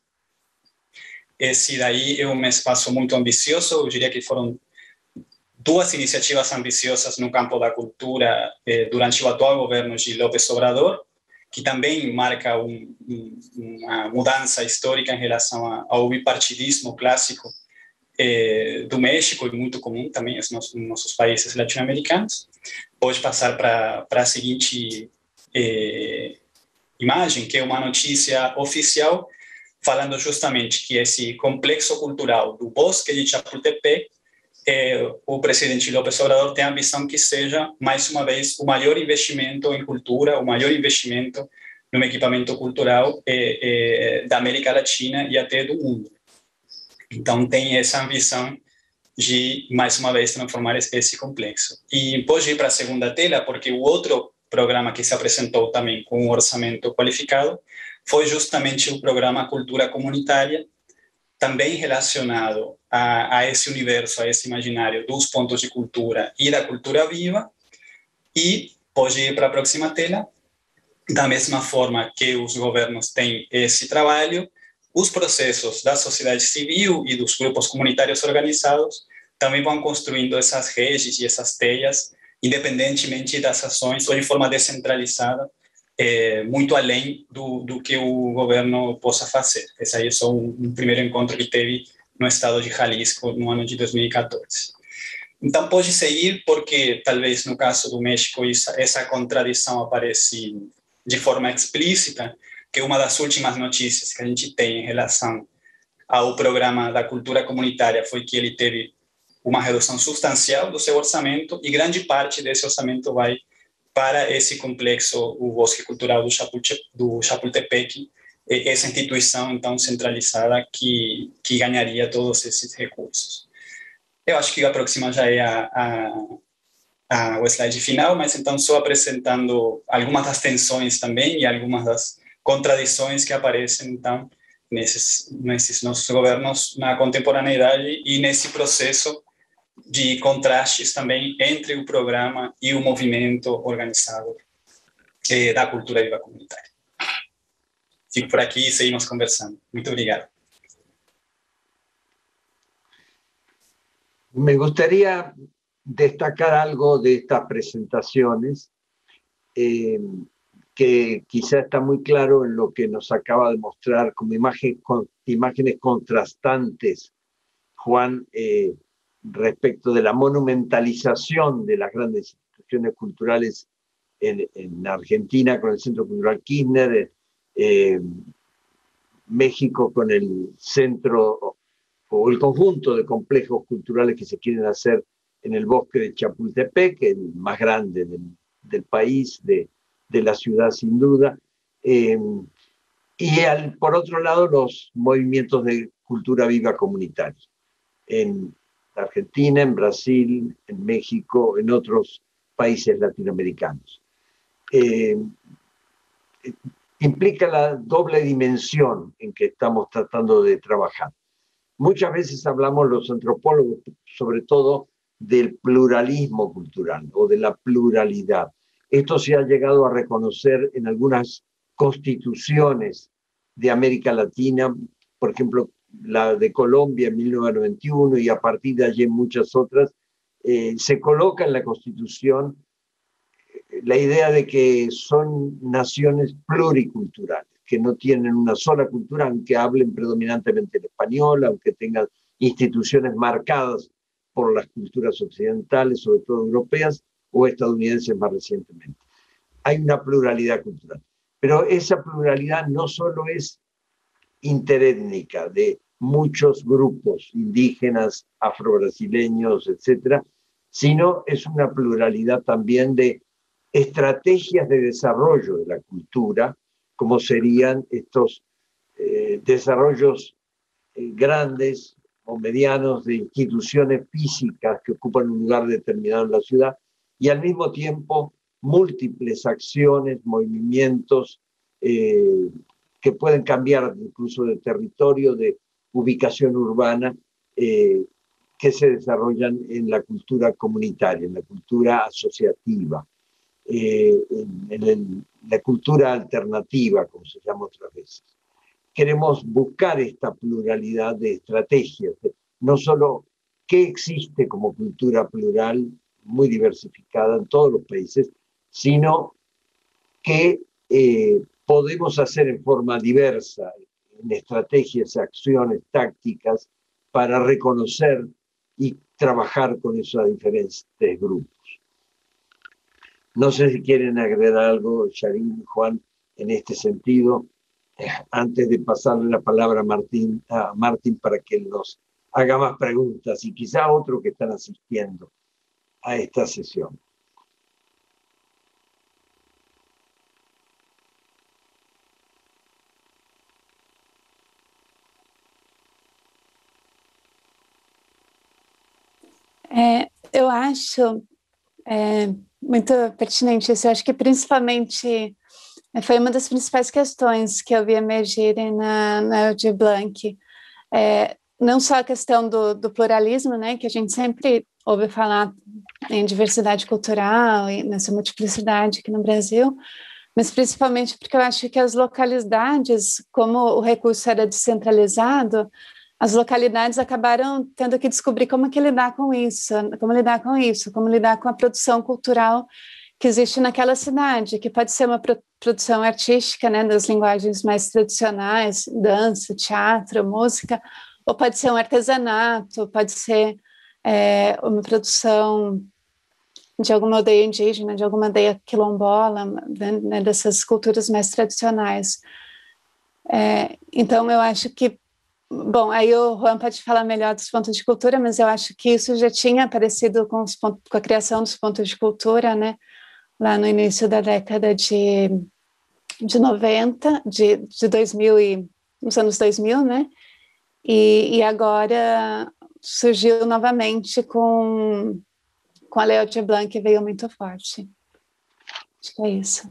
D: Esse daí é um espaço muito ambicioso, eu diria que foram duas iniciativas ambiciosas no campo da cultura eh, durante o atual governo de López Obrador, que também marca um, um, uma mudança histórica em relação a, ao bipartidismo clássico eh, do México, e muito comum também nos nossos, nossos países latino-americanos. Pode passar para a seguinte eh, imagem, que é uma notícia oficial falando justamente que esse complexo cultural do Bosque de Chapultepec, eh, o presidente López Obrador tem a ambição que seja, mais uma vez, o maior investimento em cultura, o maior investimento no equipamento cultural eh, eh, da América Latina e até do mundo. Então, tem essa ambição de, mais uma vez, transformar esse complexo. E pode ir para a segunda tela, porque o outro programa que se apresentou também com um orçamento qualificado foi justamente o programa Cultura Comunitária, também relacionado a, a esse universo, a esse imaginário dos pontos de cultura e da cultura viva, E pode ir para a próxima tela. Da mesma forma que os governos têm esse trabalho, os processos da sociedade civil e dos grupos comunitários organizados também vão construindo essas redes e essas teias, independentemente das ações ou de forma descentralizada, é, muito além do, do que o governo possa fazer. Esse aí é só um, um primeiro encontro que teve no estado de Jalisco no ano de dois mil e quatorze. Então, pode seguir, porque talvez no caso do México essa, essa contradição aparece de forma explícita, que uma das últimas notícias que a gente tem em relação ao programa da cultura comunitária foi que ele teve uma redução substancial do seu orçamento e grande parte desse orçamento vai para esse complexo, o Bosque Cultural do, Chapulte, do Chapultepec, essa instituição, então, centralizada que, que ganharia todos esses recursos. Eu acho que a próxima já é a, a, a, o slide final, mas então só apresentando algumas das tensões também e algumas das contradições que aparecem, então, nesses, nesses nossos governos na contemporaneidade e nesse processo de contrastes também entre o programa e o movimento organizado eh, da cultura viva comunitária. Fico por aqui e seguimos conversando. Muito obrigado.
C: Me gustaría destacar algo de estas presentaciones eh, que quizá está muy claro en lo que nos acaba de mostrar como imagen, con, imágenes contrastantes, Juan, eh, respecto de la monumentalización de las grandes instituciones culturales en, en Argentina con el Centro Cultural Kirchner, eh, México con el centro o el conjunto de complejos culturales que se quieren hacer en el bosque de Chapultepec, el más grande del, del país, de, de la ciudad sin duda, eh, y al, por otro lado los movimientos de cultura viva comunitaria en Argentina, en Brasil, en México, en otros países latinoamericanos. Eh, implica la doble dimensión en que estamos tratando de trabajar. Muchas veces hablamos los antropólogos, sobre todo, del pluralismo cultural o de la pluralidad. Esto se ha llegado a reconocer en algunas constituciones de América Latina, por ejemplo, la de Colombia en mil novecientos noventa y uno, y a partir de allí muchas otras, eh, se coloca en la Constitución la idea de que son naciones pluriculturales, que no tienen una sola cultura, aunque hablen predominantemente el español, aunque tengan instituciones marcadas por las culturas occidentales, sobre todo europeas o estadounidenses más recientemente. Hay una pluralidad cultural, pero esa pluralidad no solo es interétnica de muchos grupos indígenas, afrobrasileños, etcétera, sino es una pluralidad también de estrategias de desarrollo de la cultura, como serían estos eh, desarrollos eh, grandes o medianos de instituciones físicas que ocupan un lugar determinado en la ciudad, y al mismo tiempo múltiples acciones, movimientos eh, que pueden cambiar incluso de territorio, de ubicación urbana, eh, que se desarrollan en la cultura comunitaria, en la cultura asociativa, eh, en, en el, la cultura alternativa, como se llama otras veces. Queremos buscar esta pluralidad de estrategias, de, no solo qué existe como cultura plural, muy diversificada en todos los países, sino qué eh, podemos hacer en forma diversa, en estrategias, acciones, tácticas, para reconocer y trabajar con esos diferentes grupos. No sé si quieren agregar algo, Sharin, Juan, en este sentido, eh, antes de pasarle la palabra a Martín, a Martín para que nos haga más preguntas, y quizá otros que están asistiendo a esta sesión.
E: É, eu acho é, muito pertinente isso. Eu acho que principalmente foi uma das principais questões que eu vi emergirem na, na Aldir Blanc. É, não só a questão do, do pluralismo, né, que a gente sempre ouve falar em diversidade cultural e nessa multiplicidade aqui no Brasil, mas principalmente porque eu acho que as localidades, como o recurso era descentralizado, as localidades acabaram tendo que descobrir como que lidar com isso, como lidar com isso, como lidar com a produção cultural que existe naquela cidade, que pode ser uma pro- produção artística, né, das linguagens mais tradicionais, dança, teatro, música, ou pode ser um artesanato, pode ser é, uma produção de alguma aldeia indígena, de alguma aldeia quilombola, né, dessas culturas mais tradicionais. É, então, eu acho que, bom, aí o Juan pode falar melhor dos pontos de cultura, mas eu acho que isso já tinha aparecido com, os pontos, com a criação dos pontos de cultura, né, lá no início da década de, de noventa, de, de dois mil e, nos anos dois mil, né, e, e agora surgiu novamente com, com a Lei Aldir Blanc, que veio muito forte. Acho que é isso.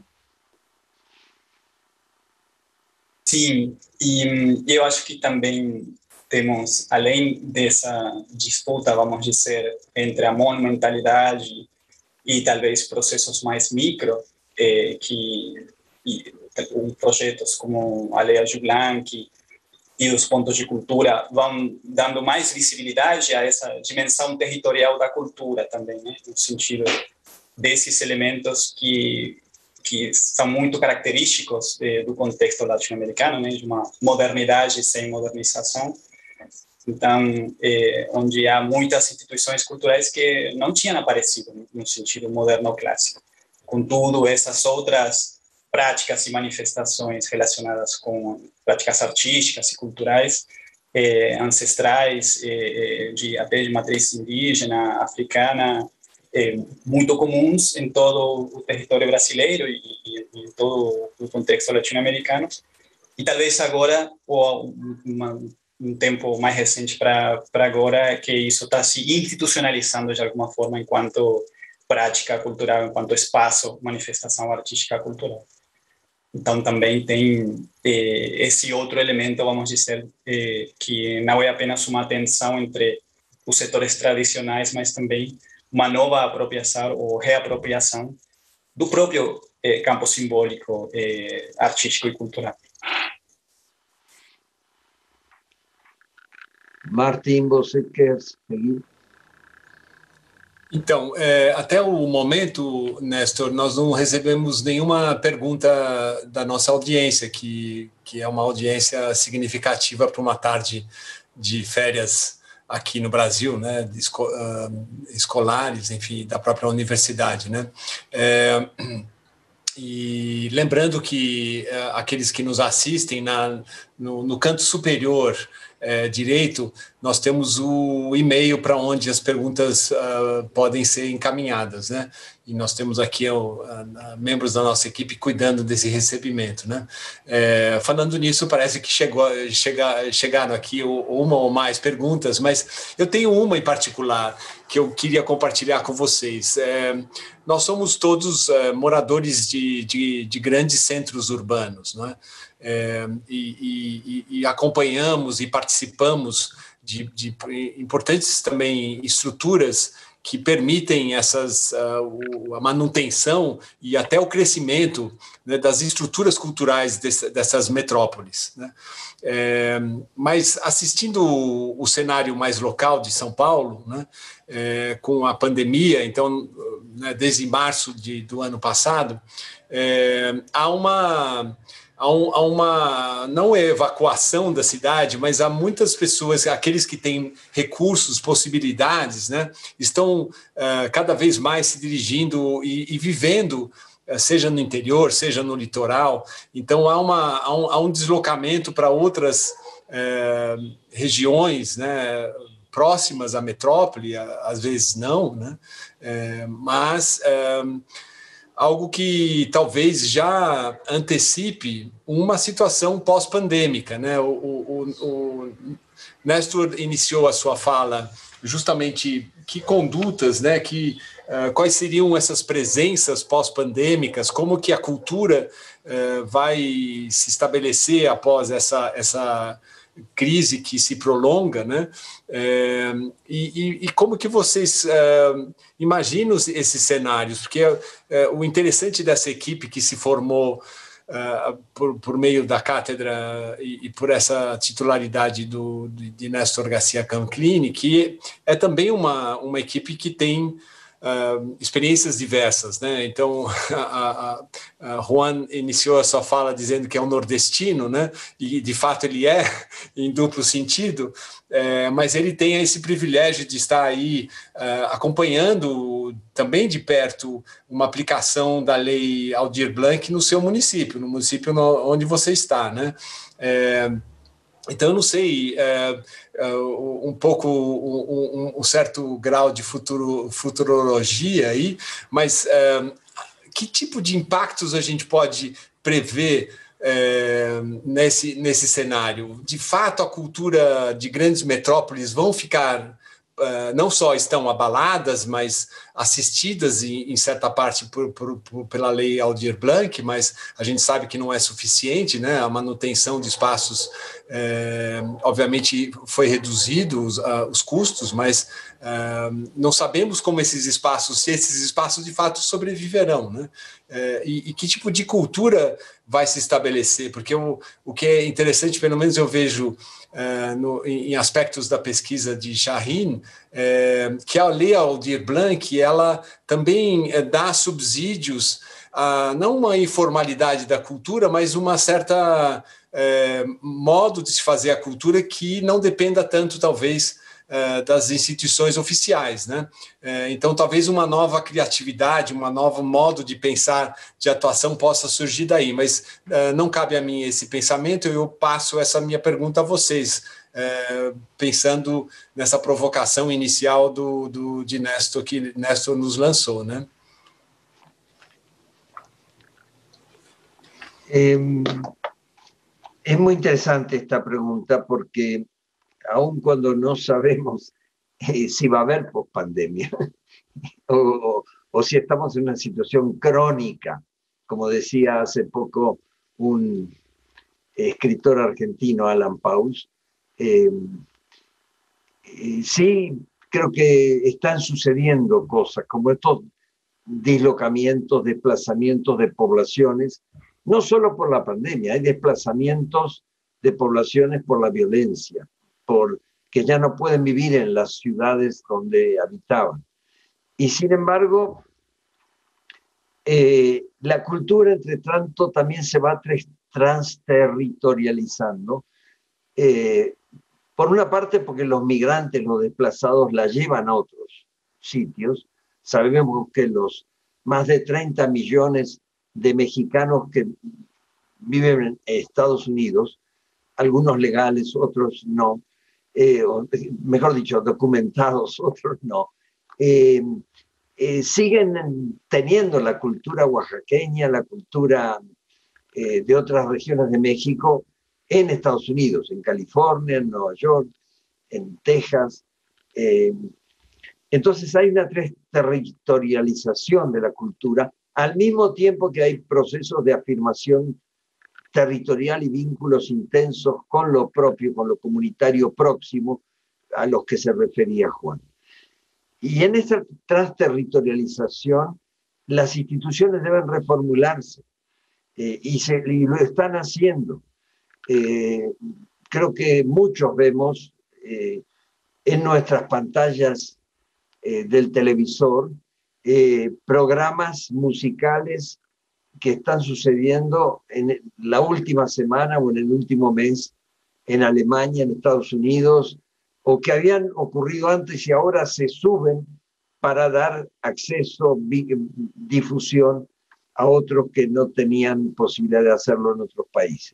D: Sim, e eu acho que também temos, além dessa disputa, vamos dizer, entre a monumentalidade e talvez processos mais micro, eh, que e, projetos como a Lei Aldir Blanc e os pontos de cultura vão dando mais visibilidade a essa dimensão territorial da cultura também, né? No sentido desses elementos que que são muito característicos de, do contexto latino-americano, né, de uma modernidade sem modernização. Então, é, onde há muitas instituições culturais que não tinham aparecido no sentido moderno clássico. Contudo, essas outras práticas e manifestações relacionadas com práticas artísticas e culturais eh, ancestrais, eh, de, até de matriz indígena, africana, É, muito comuns em todo o território brasileiro e, e, e em todo o contexto latino-americano. E talvez agora, ou uma, um tempo mais recente para agora, que isso está se institucionalizando de alguma forma enquanto prática cultural, enquanto espaço, manifestação artística cultural. Então também tem eh, esse outro elemento, vamos dizer, eh, que não é apenas uma tensão entre os setores tradicionais, mas também uma nova apropriação ou reapropriação do próprio eh, campo simbólico, eh, artístico e cultural.
C: Martin, você quer seguir?
A: Então, é, até o momento, Néstor, nós não recebemos nenhuma pergunta da nossa audiência, que, que é uma audiência significativa para uma tarde de férias aqui no Brasil, né, de esco, uh, escolares, enfim, da própria universidade, né. É, e lembrando que uh, aqueles que nos assistem na, no, no canto superior é, direito, nós temos o e-mail para onde as perguntas uh, podem ser encaminhadas, né? E nós temos aqui uh, uh, membros da nossa equipe cuidando desse recebimento, né? É, falando nisso, parece que chegou, chega, chegaram aqui uma ou mais perguntas, mas eu tenho uma em particular que eu queria compartilhar com vocês. É, nós somos todos uh, moradores de, de, de grandes centros urbanos, não é? É, e, e, e acompanhamos e participamos de, de importantes também estruturas que permitem essas, uh, a manutenção e até o crescimento, né, das estruturas culturais desse, dessas metrópoles, né? É, mas assistindo o, o cenário mais local de São Paulo, né, é, com a pandemia, então, né, desde março de, do ano passado, é, há uma... Há uma, não é evacuação da cidade, mas há muitas pessoas, aqueles que têm recursos, possibilidades, né, estão uh, cada vez mais se dirigindo e, e vivendo, uh, seja no interior, seja no litoral. Então, há, uma, há, um, há um deslocamento para outras uh, regiões, né, próximas à metrópole, às vezes não, né, uh, mas... Uh, algo que talvez já antecipe uma situação pós-pandêmica, né? O, o, o Néstor iniciou a sua fala justamente que condutas, né? Que uh, quais seriam essas presenças pós-pandêmicas? Como que a cultura uh, vai se estabelecer após essa essa crise que se prolonga, né? É, e, e como que vocês é, imaginam esses cenários? Porque é, o interessante dessa equipe que se formou Uh, por, por meio da cátedra e, e por essa titularidade do, de Néstor Garcia Canclini, que é também uma, uma equipe que tem uh, experiências diversas, né? Então, a, a, a Juan iniciou a sua fala dizendo que é um nordestino, né? E de fato ele é, em duplo sentido, é, mas ele tem esse privilégio de estar aí uh, acompanhando também de perto uma aplicação da lei Aldir Blanc no seu município, no município no, onde você está, né? É, então, eu não sei, é, é, um pouco, um, um certo grau de futuro, futurologia aí, mas é, que tipo de impactos a gente pode prever É, nesse, nesse cenário? De fato, a cultura de grandes metrópoles vão ficar, uh, não só estão abaladas, mas assistidas em, em certa parte por, por, por, pela lei Aldir Blanc, mas a gente sabe que não é suficiente, né? A manutenção de espaços, é, obviamente, foi reduzido os, uh, os custos, mas uh, não sabemos como esses espaços, se esses espaços de fato sobreviverão, né? É, e, e que tipo de cultura vai se estabelecer? Porque o, o que é interessante, pelo menos eu vejo é, no, em aspectos da pesquisa de Chahine, é, que a lei Aldir Blanc, ela também é, dá subsídios a não uma informalidade da cultura, mas uma certa é, modo de se fazer a cultura que não dependa tanto, talvez, das instituições oficiais, né? Então, talvez uma nova criatividade, um novo modo de pensar, de atuação possa surgir daí, mas não cabe a mim esse pensamento, eu passo essa minha pergunta a vocês, pensando nessa provocação inicial do, do, de Néstor, que Néstor nos lançou, né?
C: É, é muy interesante esta pregunta porque aun cuando no sabemos eh, si va a haber pospandemia o, o, o si estamos en una situación crónica, como decía hace poco un escritor argentino, Alan Paus, eh, eh, sí creo que están sucediendo cosas como estos dislocamientos, desplazamientos de poblaciones, no solo por la pandemia, hay desplazamientos de poblaciones por la violencia, por que ya no pueden vivir en las ciudades donde habitaban. Y sin embargo, eh, la cultura, entre tanto, también se va transterritorializando. Eh, por una parte, porque los migrantes, los desplazados, la llevan a otros sitios. Sabemos que los más de treinta millones de mexicanos que viven en Estados Unidos, algunos legales, otros no, Eh, o, mejor dicho, documentados, otros no, eh, eh, siguen teniendo la cultura oaxaqueña, la cultura eh, de otras regiones de México en Estados Unidos, en California, en Nueva York, en Texas. Eh, entonces hay una territorialización de la cultura, al mismo tiempo que hay procesos de afirmación territorial y vínculos intensos con lo propio, con lo comunitario próximo a los que se refería Juan. Y en esa transterritorialización, las instituciones deben reformularse eh, y, se, y lo están haciendo. Eh, creo que muchos vemos eh, en nuestras pantallas eh, del televisor eh, programas musicales que están sucediendo en la última semana o en el último mes en Alemania, en Estados Unidos, o que habían ocurrido antes y ahora se suben para dar acceso, difusión a otros que no tenían posibilidad de hacerlo en otros países.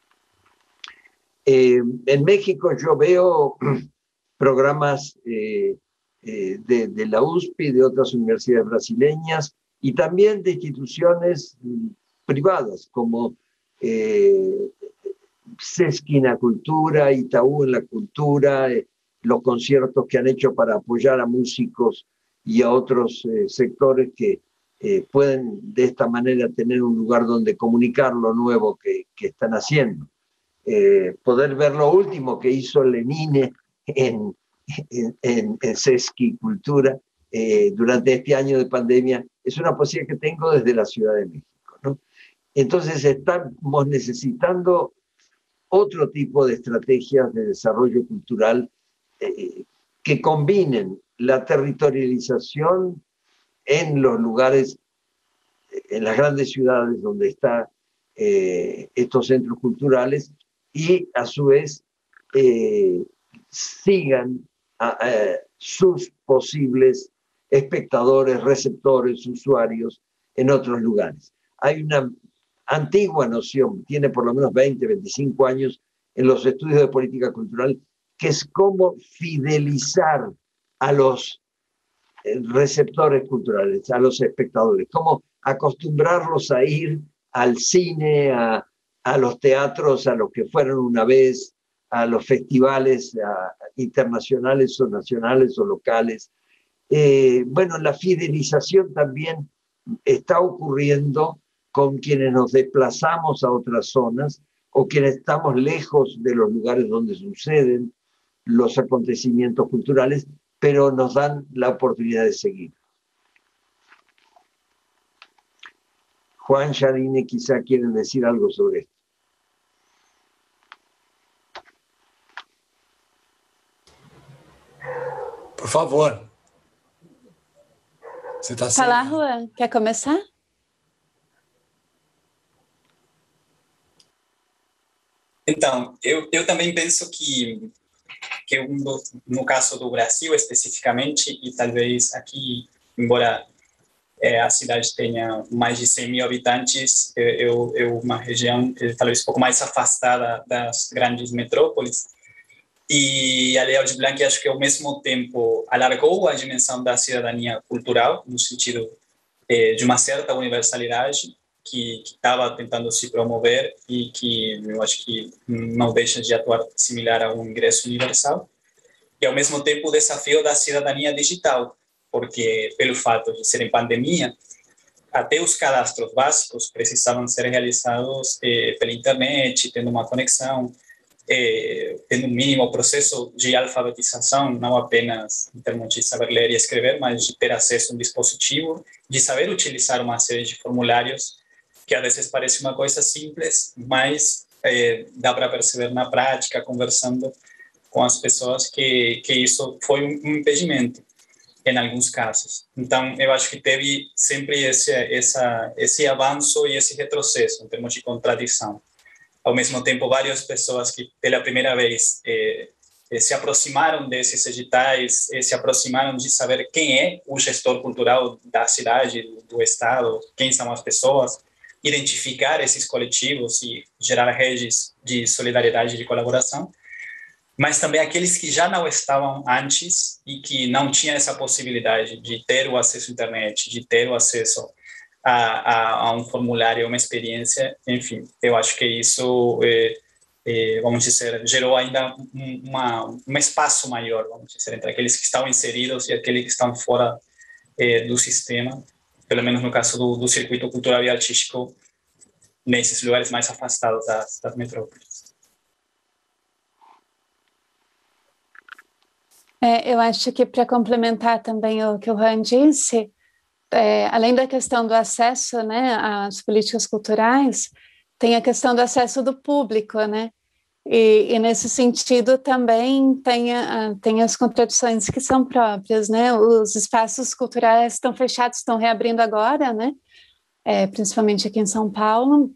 C: Eh, en México yo veo programas eh, eh, de, de la U S P y de otras universidades brasileñas, y también de instituciones privadas como eh, Sesquina en la cultura, Itaú en la cultura, eh, los conciertos que han hecho para apoyar a músicos y a otros eh, sectores que eh, pueden de esta manera tener un lugar donde comunicar lo nuevo que, que están haciendo. eh, poder ver lo último que hizo Lenine en, en, en, en Sesqui Cultura eh, durante este año de pandemia, es una poesía que tengo desde la Ciudad de México, ¿no? Entonces estamos necesitando otro tipo de estrategias de desarrollo cultural eh, que combinen la territorialización en los lugares, en las grandes ciudades donde están eh, estos centros culturales, y a su vez eh, sigan a, a sus posibles espectadores, receptores, usuarios en otros lugares. Hay una antigua noción, tiene por lo menos veinte, veinticinco años en los estudios de política cultural, que es cómo fidelizar a los receptores culturales, a los espectadores, cómo acostumbrarlos a ir al cine, a, a los teatros, a los que fueron una vez, a los festivales a, internacionales o nacionales o locales. Eh, bueno, la fidelización también está ocurriendo con quienes nos desplazamos a otras zonas o quienes estamos lejos de los lugares donde suceden los acontecimientos culturales, pero nos dan la oportunidad de seguir. Juan, Janine, quizá quieren decir algo sobre esto.
A: Por favor. Você está sem...
E: Fala, Juan, quer começar?
D: Então, eu, eu também penso que, que um do, no caso do Brasil especificamente, e talvez aqui, embora é, a cidade tenha mais de cem mil habitantes, é, é uma região talvez um pouco mais afastada das grandes metrópoles, e a Lei Aldir Blanc, acho que ao mesmo tempo alargou a dimensão da cidadania cultural, no sentido é, de uma certa universalidade, que estava tentando se promover e que eu acho que não deixa de atuar similar a um ingresso universal, e ao mesmo tempo o desafio da cidadania digital, porque pelo fato de ser em pandemia, até os cadastros básicos precisavam ser realizados eh, pela internet, tendo uma conexão, eh, tendo um mínimo processo de alfabetização, não apenas em termos de saber ler e escrever, mas de ter acesso a um dispositivo, de saber utilizar uma série de formulários que às vezes parece uma coisa simples, mas eh, dá para perceber na prática, conversando com as pessoas, que, que isso foi um impedimento, em alguns casos. Então, eu acho que teve sempre esse, essa, esse avanço e esse retrocesso, em termos de contradição. Ao mesmo tempo, várias pessoas que, pela primeira vez, eh, se aproximaram desses editais, se aproximaram de saber quem é o gestor cultural da cidade, do estado, quem são as pessoas, identificar esses coletivos e gerar redes de solidariedade e de colaboração, mas também aqueles que já não estavam antes e que não tinham essa possibilidade de ter o acesso à internet, de ter o acesso a, a, a um formulário, uma experiência, enfim, eu acho que isso, é, é, vamos dizer, gerou ainda um, uma, um espaço maior, vamos dizer, entre aqueles que estão inseridos e aqueles que estão fora é, do sistema, pelo menos no caso do, do circuito cultural e artístico, nesses lugares mais afastados das, das metrópoles.
E: É, eu acho que, para complementar também o que o Juan disse, é, além da questão do acesso, né, às políticas culturais, tem a questão do acesso do público, né? E, e nesse sentido também tem, a, tem as contradições que são próprias, né? Os espaços culturais estão fechados, estão reabrindo agora, né? É, principalmente aqui em São Paulo,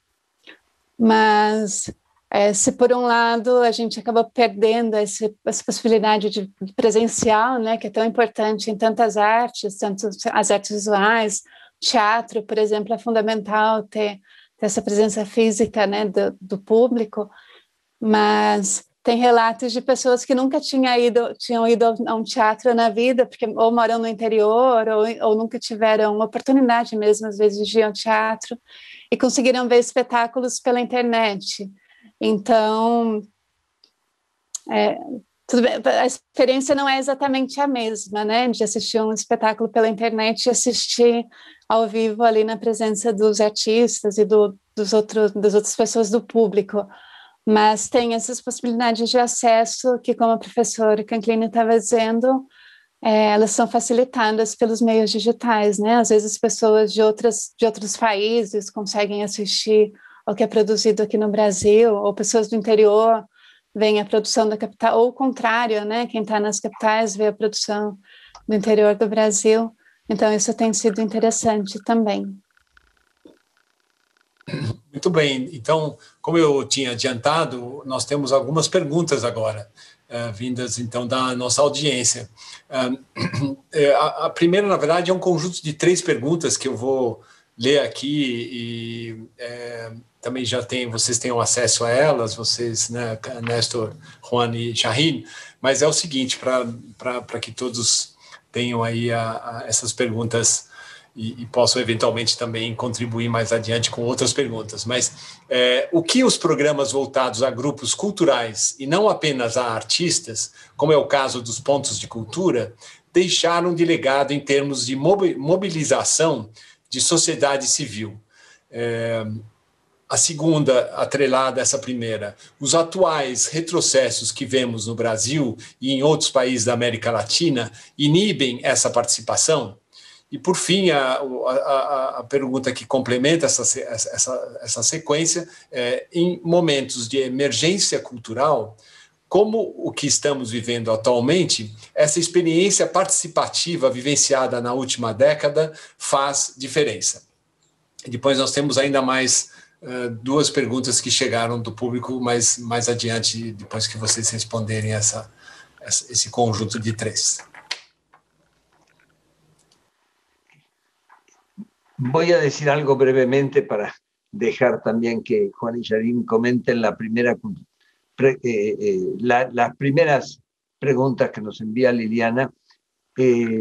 E: mas é, se por um lado a gente acaba perdendo esse, essa possibilidade de presencial, né, que é tão importante em tantas artes, tanto as artes visuais, teatro, por exemplo, é fundamental ter, ter essa presença física, né, do, do público, mas tem relatos de pessoas que nunca tinham ido, tinham ido a um teatro na vida, porque ou moram no interior, ou, ou nunca tiveram oportunidade mesmo, às vezes, de ir ao teatro, e conseguiram ver espetáculos pela internet. Então, é, tudo bem, a experiência não é exatamente a mesma, né, de assistir um espetáculo pela internet e assistir ao vivo ali na presença dos artistas e do, dos outros, das outras pessoas do público. mas tem essas possibilidades de acesso que, como a professora Canclini estava dizendo, é, elas são facilitadas pelos meios digitais, né? Às vezes as pessoas de, outras, de outros países conseguem assistir ao que é produzido aqui no Brasil, ou pessoas do interior veem a produção da capital, ou o contrário, né? Quem está nas capitais vê a produção do interior do Brasil. Então, isso tem sido interessante também.
A: Muito bem. Então, como eu tinha adiantado, nós temos algumas perguntas agora, uh, vindas, então, da nossa audiência. Uh, a, a primeira, na verdade, é um conjunto de três perguntas que eu vou ler aqui e é, também já tem, vocês tenham acesso a elas, vocês, né, Néstor, Juan e Shahin, mas é o seguinte, para que todos tenham aí a, a essas perguntas e, e possam eventualmente também contribuir mais adiante com outras perguntas. Mas é, o que os programas voltados a grupos culturais e não apenas a artistas, como é o caso dos pontos de cultura, deixaram de legado em termos de mobilização de sociedade civil? É, a segunda, atrelada a essa primeira, os atuais retrocessos que vemos no Brasil e em outros países da América Latina inibem essa participação? E, por fim, a, a, a pergunta que complementa essa, essa, essa sequência é, em momentos de emergência cultural, como o que estamos vivendo atualmente, essa experiência participativa vivenciada na última década faz diferença? E depois nós temos ainda mais uh, duas perguntas que chegaram do público mais, mais adiante, depois que vocês responderem essa, essa, esse conjunto de três.
C: Voy a decir algo brevemente para dejar también que Juan y Shahin comenten la primera, pre, eh, eh, la, las primeras preguntas que nos envía Liliana. Eh,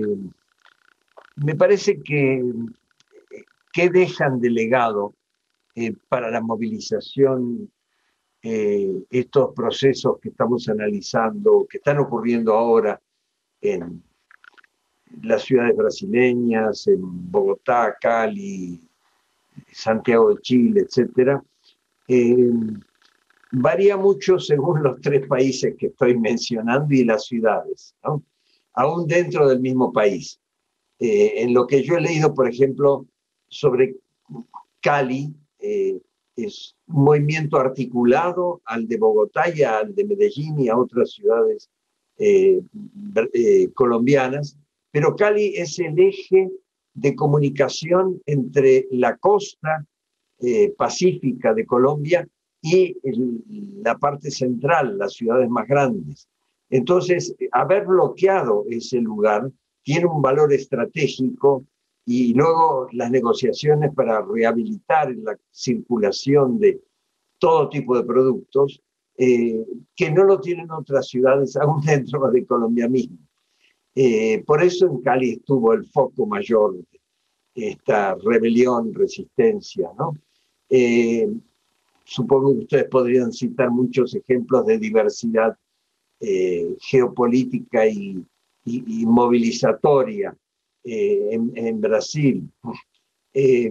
C: me parece que, que dejan de legado eh, para la movilización eh, estos procesos que estamos analizando, que están ocurriendo ahora en las ciudades brasileñas, en Bogotá, Cali, Santiago de Chile, etcétera, eh, varía mucho según los tres países que estoy mencionando y las ciudades, ¿no? Aún dentro del mismo país. Eh, en lo que yo he leído, por ejemplo, sobre Cali, eh, es un movimiento articulado al de Bogotá y al de Medellín y a otras ciudades eh, eh, colombianas, pero Cali es el eje de comunicación entre la costa eh, pacífica de Colombia y el, la parte central, las ciudades más grandes. Entonces, haber bloqueado ese lugar tiene un valor estratégico, y luego las negociaciones para rehabilitar la circulación de todo tipo de productos, eh, que no lo tienen otras ciudades, aún dentro de Colombia mismo. Eh, por eso en Cali estuvo el foco mayor de esta rebelión, resistencia, ¿no? Eh, supongo que ustedes podrían citar muchos ejemplos de diversidad eh, geopolítica y, y, y movilizatoria eh, en, en Brasil. Eh,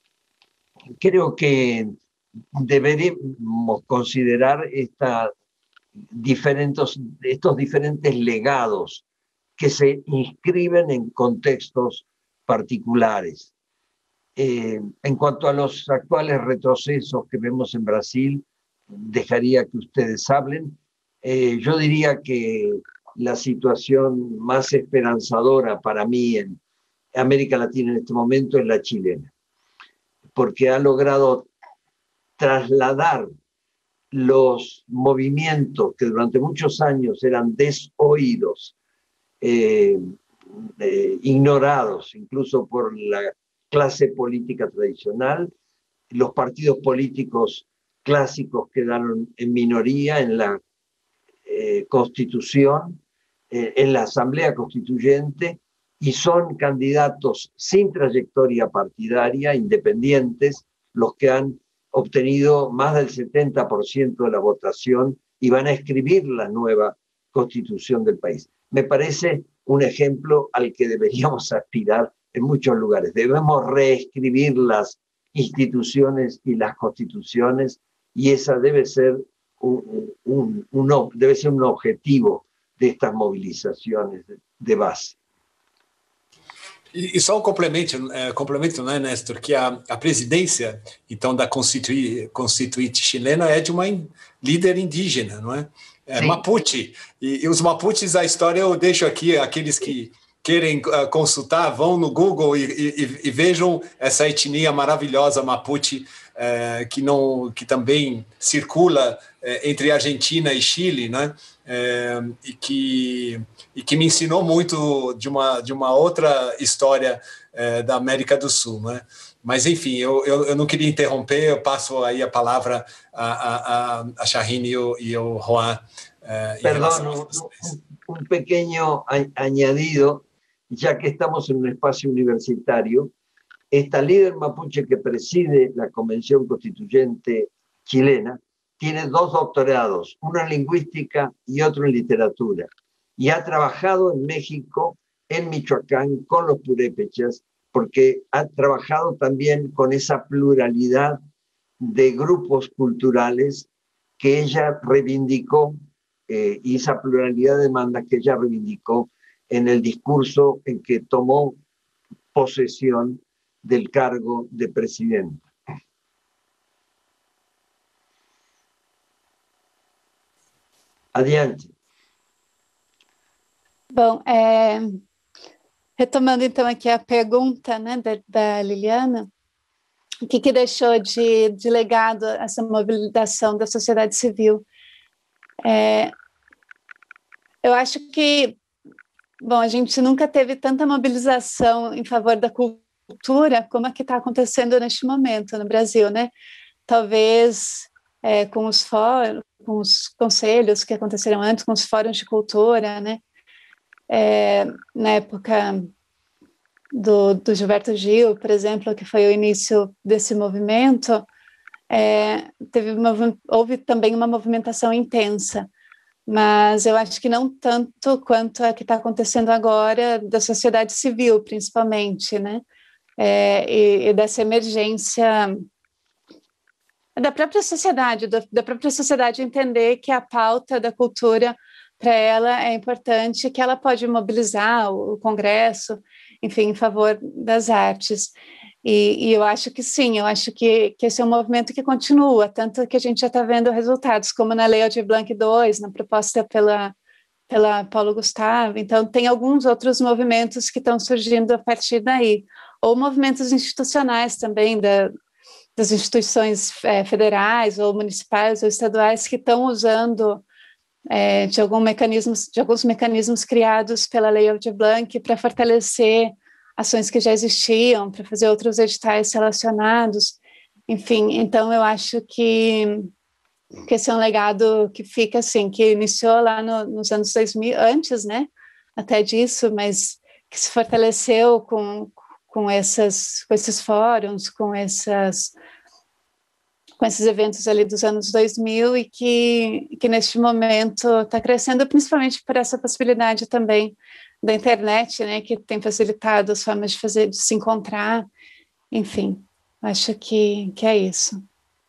C: creo que deberíamos considerar esta diferentes, estos diferentes legados que se inscriben en contextos particulares. Eh, en cuanto a los actuales retrocesos que vemos en Brasil, dejaría que ustedes hablen. Eh, yo diría que la situación más esperanzadora para mí en América Latina en este momento es la chilena, porque ha logrado trasladar los movimientos que durante muchos años eran desoídos, eh, eh, ignorados incluso por la clase política tradicional. Los partidos políticos clásicos quedaron en minoría en la eh, Constitución, eh, en la Asamblea Constituyente, y son candidatos sin trayectoria partidaria, independientes, los que han obtenido más del setenta por ciento de la votación y van a escribir la nueva Constitución del país. Me parece un ejemplo al que deberíamos aspirar en muchos lugares. Debemos reescribir las instituciones y las constituciones, y esa debe ser un, un, un, debe ser un objetivo de estas movilizaciones de, de base.
A: E, e só um complemento, é, complemento, né, Néstor, que a, a presidência, então, da Constituinte, Constituinte chilena é de uma in, líder indígena, não é? É Mapuche. E, e os Mapuches, a história eu deixo aqui, aqueles que querem uh, consultar, vão no Google e, e, e vejam essa etnia maravilhosa Mapuche, uh, que, não, que também circula uh, entre Argentina e Chile, né? Uh, e, que, e que me ensinou muito de uma, de uma outra história uh, da América do Sul, né? Mas, enfim, eu, eu, eu não queria interromper, eu passo aí a palavra a, a, a Shaheen e o, e o Juan. Uh,
C: Perdón, un, un pequeño añadido, ya que estamos en un espacio universitario. Esta líder mapuche que preside la Convención Constituyente chilena tiene dos doctorados, uno en lingüística y otro en literatura, y ha trabajado en México, en Michoacán, con los purépechas, porque ha trabajado también con esa pluralidad de grupos culturales que ella reivindicó, eh, y esa pluralidad de demandas que ella reivindicó en el discurso en que tomó posesión del cargo de presidenta. Adiante.
E: Bom, é, retomando então aqui a pergunta, né, da, da Liliana, o que, que deixou de, de legado essa mobilização da sociedade civil? É, eu acho que, bom, a gente nunca teve tanta mobilização em favor da cultura como a que está acontecendo neste momento no Brasil, né? Talvez é, com os fóruns, com os conselhos que aconteceram antes, com os fóruns de cultura, né? É, na época do, do Gilberto Gil, por exemplo, que foi o início desse movimento, é, teve uma, houve também uma movimentação intensa, mas eu acho que não tanto quanto a que está acontecendo agora da sociedade civil, principalmente, né? É, e, e dessa emergência da própria sociedade, do, da própria sociedade entender que a pauta da cultura para ela é importante, que ela pode mobilizar o, o Congresso, enfim, em favor das artes. E, e eu acho que sim, eu acho que, que esse é um movimento que continua, tanto que a gente já está vendo resultados, como na Lei Aldir Blanc dois, na proposta pela, pela Paulo Gustavo. Então, tem alguns outros movimentos que estão surgindo a partir daí, ou movimentos institucionais também, da, das instituições é, federais, ou municipais, ou estaduais, que estão usando É, de, algum mecanismos, de alguns mecanismos criados pela Lei Aldir Blanc para fortalecer ações que já existiam, para fazer outros editais relacionados, enfim, então eu acho que, que esse é um legado que fica assim, que iniciou lá no, nos anos dois mil, antes, né, até disso, mas que se fortaleceu com, com, essas, com esses fóruns, com essas... com esses eventos ali dos anos dois mil e que, que neste momento está crescendo, principalmente por essa possibilidade também da internet, né, que tem facilitado as formas de fazer, de se encontrar, enfim, acho que, que é isso.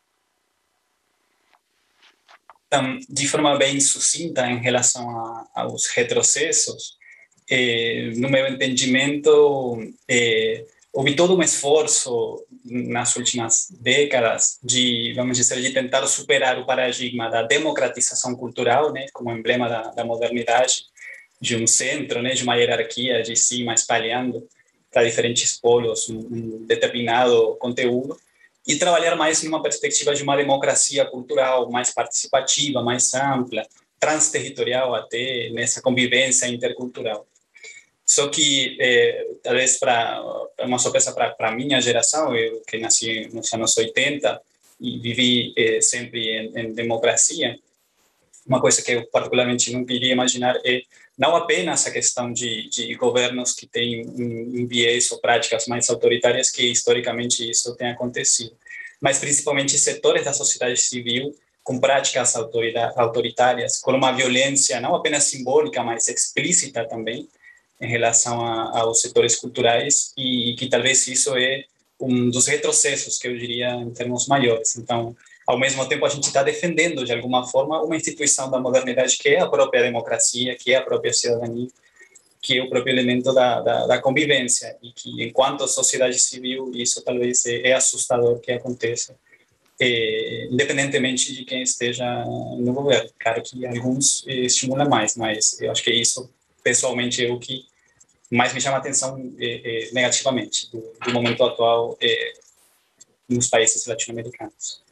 D: Então, de forma bem sucinta em relação a, aos retrocessos, eh, no meu entendimento, eh, houve todo um esforço nas últimas décadas de, vamos dizer, de tentar superar o paradigma da democratização cultural, né, como emblema da, da modernidade, de um centro, né, de uma hierarquia de cima espalhando para diferentes polos um, um determinado conteúdo, e trabalhar mais numa perspectiva de uma democracia cultural mais participativa, mais ampla, transterritorial até, nessa convivência intercultural. Só que, eh, talvez para uma surpresa para a minha geração, eu que nasci nos anos oitenta e vivi eh, sempre em, em democracia, uma coisa que eu particularmente não queria imaginar é não apenas a questão de, de governos que têm um, um viés ou práticas mais autoritárias, que historicamente isso tem acontecido, mas principalmente setores da sociedade civil com práticas autoritárias, com uma violência não apenas simbólica, mas explícita também, em relação a, aos setores culturais, e que talvez isso é um dos retrocessos que eu diria em termos maiores. Então, ao mesmo tempo a gente está defendendo, de alguma forma, uma instituição da modernidade que é a própria democracia, que é a própria cidadania, que é o próprio elemento da, da, da convivência, e que, enquanto sociedade civil, isso talvez é, é assustador que aconteça, é, independentemente de quem esteja no governo. Claro que alguns é, estimulam mais, mas eu acho que isso, pessoalmente, é o que mais me chama a atenção é, é, negativamente do, do momento atual é, nos países latino-americanos.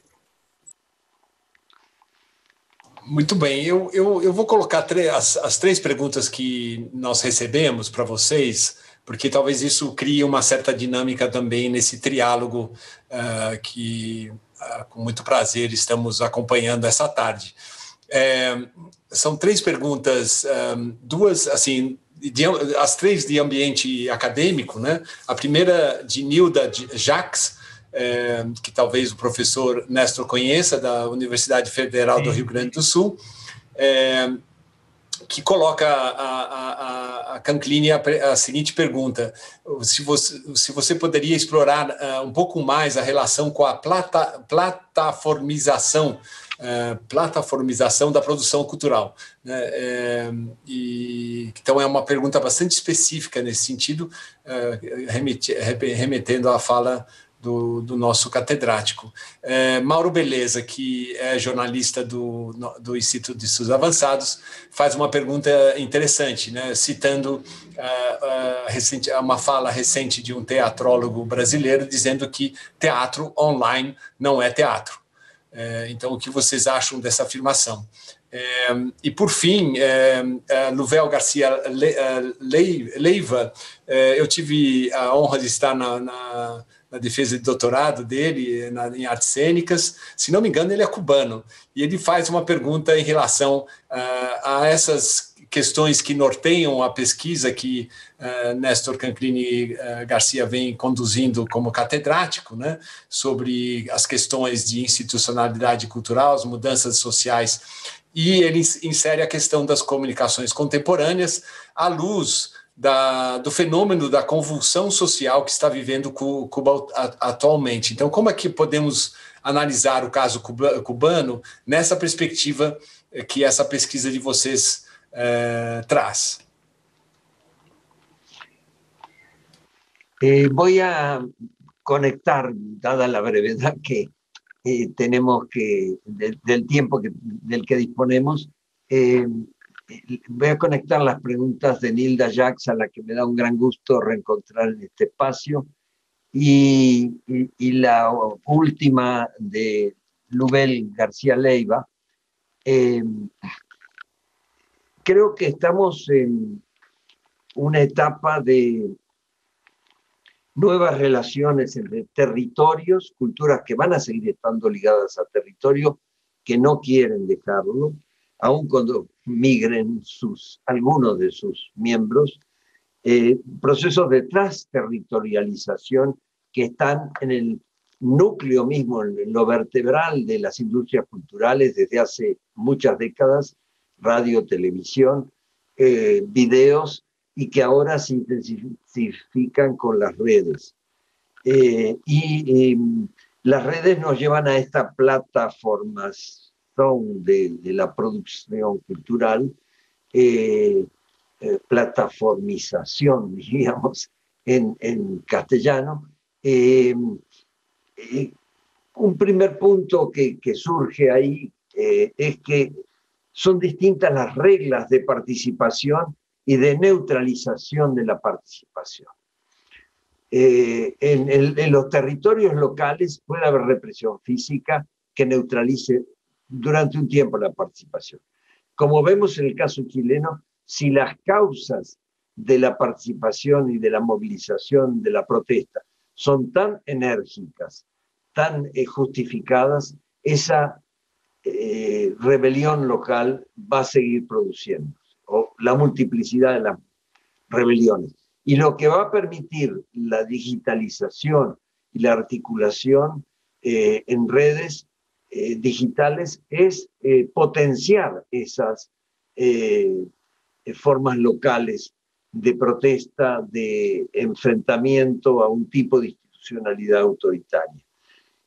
A: Muito bem, eu, eu, eu vou colocar as, as três perguntas que nós recebemos para vocês, porque talvez isso crie uma certa dinâmica também nesse triálogo uh, que, uh, com muito prazer, estamos acompanhando essa tarde. É, são três perguntas, um, duas, assim, de, as três de ambiente acadêmico, né? A primeira de Nilda Jacques, É, que talvez o professor Néstor conheça, da Universidade Federal Sim. do Rio Grande do Sul, é, que coloca a, a, a Canclini a, a seguinte pergunta: se você, se você poderia explorar uh, um pouco mais a relação com a plata, plataformização, uh, plataformização da produção cultural. Né? É, e, então é uma pergunta bastante específica nesse sentido, uh, remete, remetendo à fala Do, do nosso catedrático. É, Mauro Beleza, que é jornalista do, do Instituto de Estudos Avançados, faz uma pergunta interessante, né, citando uh, uh, recente, uma fala recente de um teatrólogo brasileiro, dizendo que teatro online não é teatro. É, então, o que vocês acham dessa afirmação? É, e, por fim, é, é, Luvel Garcia Le, Le, Leiva, é, eu tive a honra de estar na, na na defesa de doutorado dele, na, em artes cênicas. Se não me engano, ele é cubano, e ele faz uma pergunta em relação uh, a essas questões que norteiam a pesquisa que uh, Néstor Canclini uh, Garcia vem conduzindo como catedrático, né, sobre as questões de institucionalidade cultural, as mudanças sociais, e ele insere a questão das comunicações contemporâneas à luz Da, do fenômeno da convulsão social que está vivendo Cuba atualmente. Então, como é que podemos analisar o caso cubano nessa perspectiva que essa pesquisa de vocês eh, traz?
C: Eh, voy a conectar, dada la brevedad que eh, tenemos que, de, del tiempo que, del que disponemos, eh, voy a conectar las preguntas de Nilda Jacques, a la que me da un gran gusto reencontrar en este espacio, y, y, y la última de Luvel García Leiva. Eh, creo que estamos en una etapa de nuevas relaciones entre territorios, culturas que van a seguir estando ligadas a territorios que no quieren dejarlo, aun cuando migren sus, algunos de sus miembros, eh, procesos de transterritorialización que están en el núcleo mismo, en lo vertebral de las industrias culturales desde hace muchas décadas, radio, televisión, eh, videos, y que ahora se intensifican con las redes. Eh, y eh, las redes nos llevan a esta plataformas De, de la producción cultural, eh, eh, plataformización, diríamos, en, en castellano. Eh, eh, un primer punto que, que surge ahí eh, es que son distintas las reglas de participación y de neutralización de la participación. Eh, en, en, en los territorios locales puede haber represión física que neutralice durante un tiempo la participación. Como vemos en el caso chileno, si las causas de la participación y de la movilización de la protesta son tan enérgicas, tan eh, justificadas, esa eh, rebelión local va a seguir produciendo, o la multiplicidad de las rebeliones. Y lo que va a permitir la digitalización y la articulación eh, en redes Eh, digitales es eh, potenciar esas eh, formas locales de protesta, de enfrentamiento a un tipo de institucionalidad autoritaria.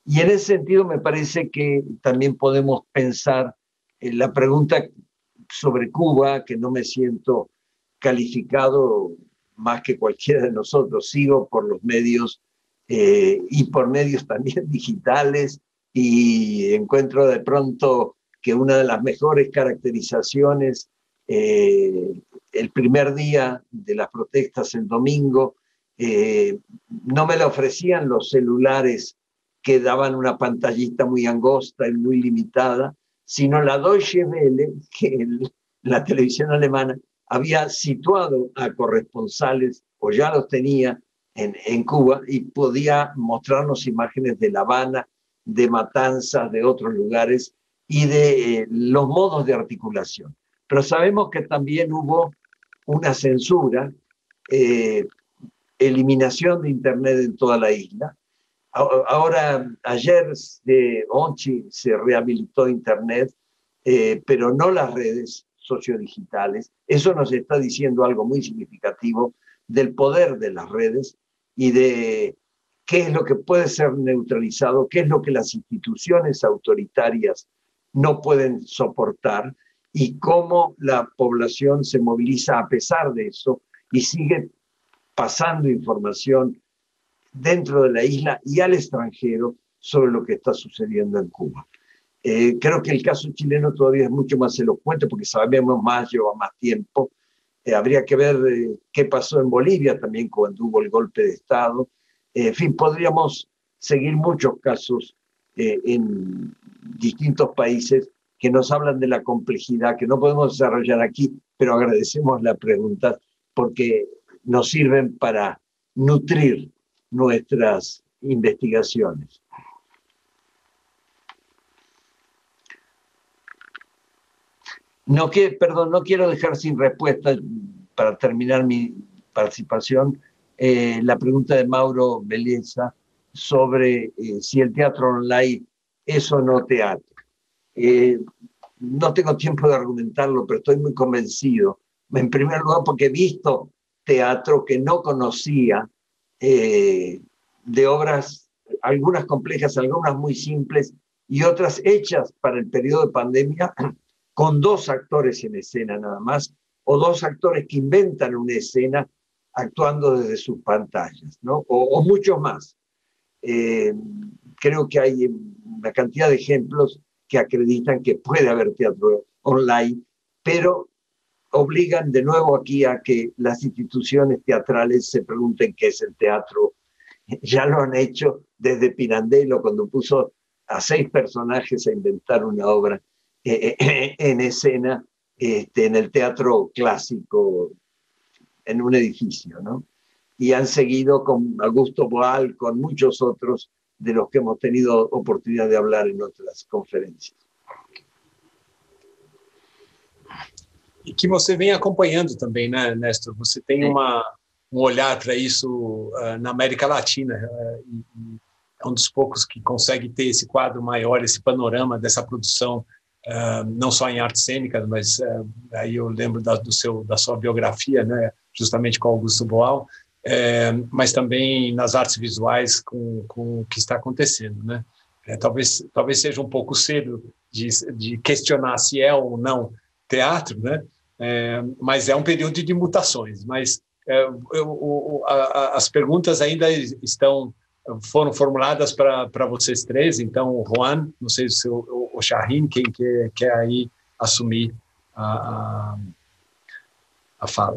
C: Y en ese sentido me parece que también podemos pensar en la pregunta sobre Cuba, que no me siento calificado más que cualquiera de nosotros, sigo por los medios eh, y por medios también digitales, y encuentro de pronto que una de las mejores caracterizaciones, eh, el primer día de las protestas, el domingo, eh, no me la ofrecían los celulares que daban una pantallita muy angosta y muy limitada, sino la Deutsche Welle, que en la televisión alemana había situado a corresponsales, o ya los tenía en, en Cuba, y podía mostrarnos imágenes de La Habana, de Matanzas, de otros lugares, y de eh, los modos de articulación. Pero sabemos que también hubo una censura, eh, eliminación de Internet en toda la isla. Ahora, ayer, de once, se rehabilitó Internet, eh, pero no las redes sociodigitales. Eso nos está diciendo algo muy significativo del poder de las redes y de qué es lo que puede ser neutralizado, qué es lo que las instituciones autoritarias no pueden soportar, y cómo la población se moviliza a pesar de eso y sigue pasando información dentro de la isla y al extranjero sobre lo que está sucediendo en Cuba. Eh, creo que el caso chileno todavía es mucho más elocuente porque sabemos más, lleva más tiempo. Eh, habría que ver eh, qué pasó en Bolivia también cuando hubo el golpe de Estado. Eh, en fin, podríamos seguir muchos casos eh, en distintos países que nos hablan de la complejidad, que no podemos desarrollar aquí, pero agradecemos la pregunta porque nos sirven para nutrir nuestras investigaciones. No, que, perdón, no quiero dejar sin respuesta, para terminar mi participación, eh, la pregunta de Mauro Beleza sobre eh, si el teatro online es o no teatro. Eh, no tengo tiempo de argumentarlo, pero estoy muy convencido. En primer lugar, porque he visto teatro que no conocía, eh, de obras, algunas complejas, algunas muy simples, y otras hechas para el periodo de pandemia, con dos actores en escena nada más, o dos actores que inventan una escena actuando desde sus pantallas, ¿no? O, o muchos más. Eh, creo que hay una cantidad de ejemplos que acreditan que puede haber teatro online, pero obligan de nuevo aquí a que las instituciones teatrales se pregunten qué es el teatro. Ya lo han hecho desde Pirandello, cuando puso a seis personajes a inventar una obra eh, eh, en escena, este, en el teatro clásico, en un edificio, ¿no? Y han seguido con Augusto Boal, con muchos otros de los que hemos tenido oportunidad de hablar en otras conferencias.
A: E que você vem acompanhando também, né, Néstor? Você tem uma, um olhar para isso uh, na América Latina, uh, e, e é um dos poucos que consegue ter esse quadro maior, esse panorama dessa produção, uh, não só em artes cênicas, mas uh, aí eu lembro da, do seu, da sua biografia, né, justamente com Augusto Boal, uh, mas também nas artes visuais com, com o que está acontecendo, né? Uh, talvez, talvez seja um pouco cedo de, de questionar se é ou não teatro, né? É, mas é um período de mutações. Mas é, eu, a, a, as perguntas ainda estão, foram formuladas para vocês três. Então, o Juan, não sei se o, o Shahin, quem quer, quer aí assumir a, a, a fala.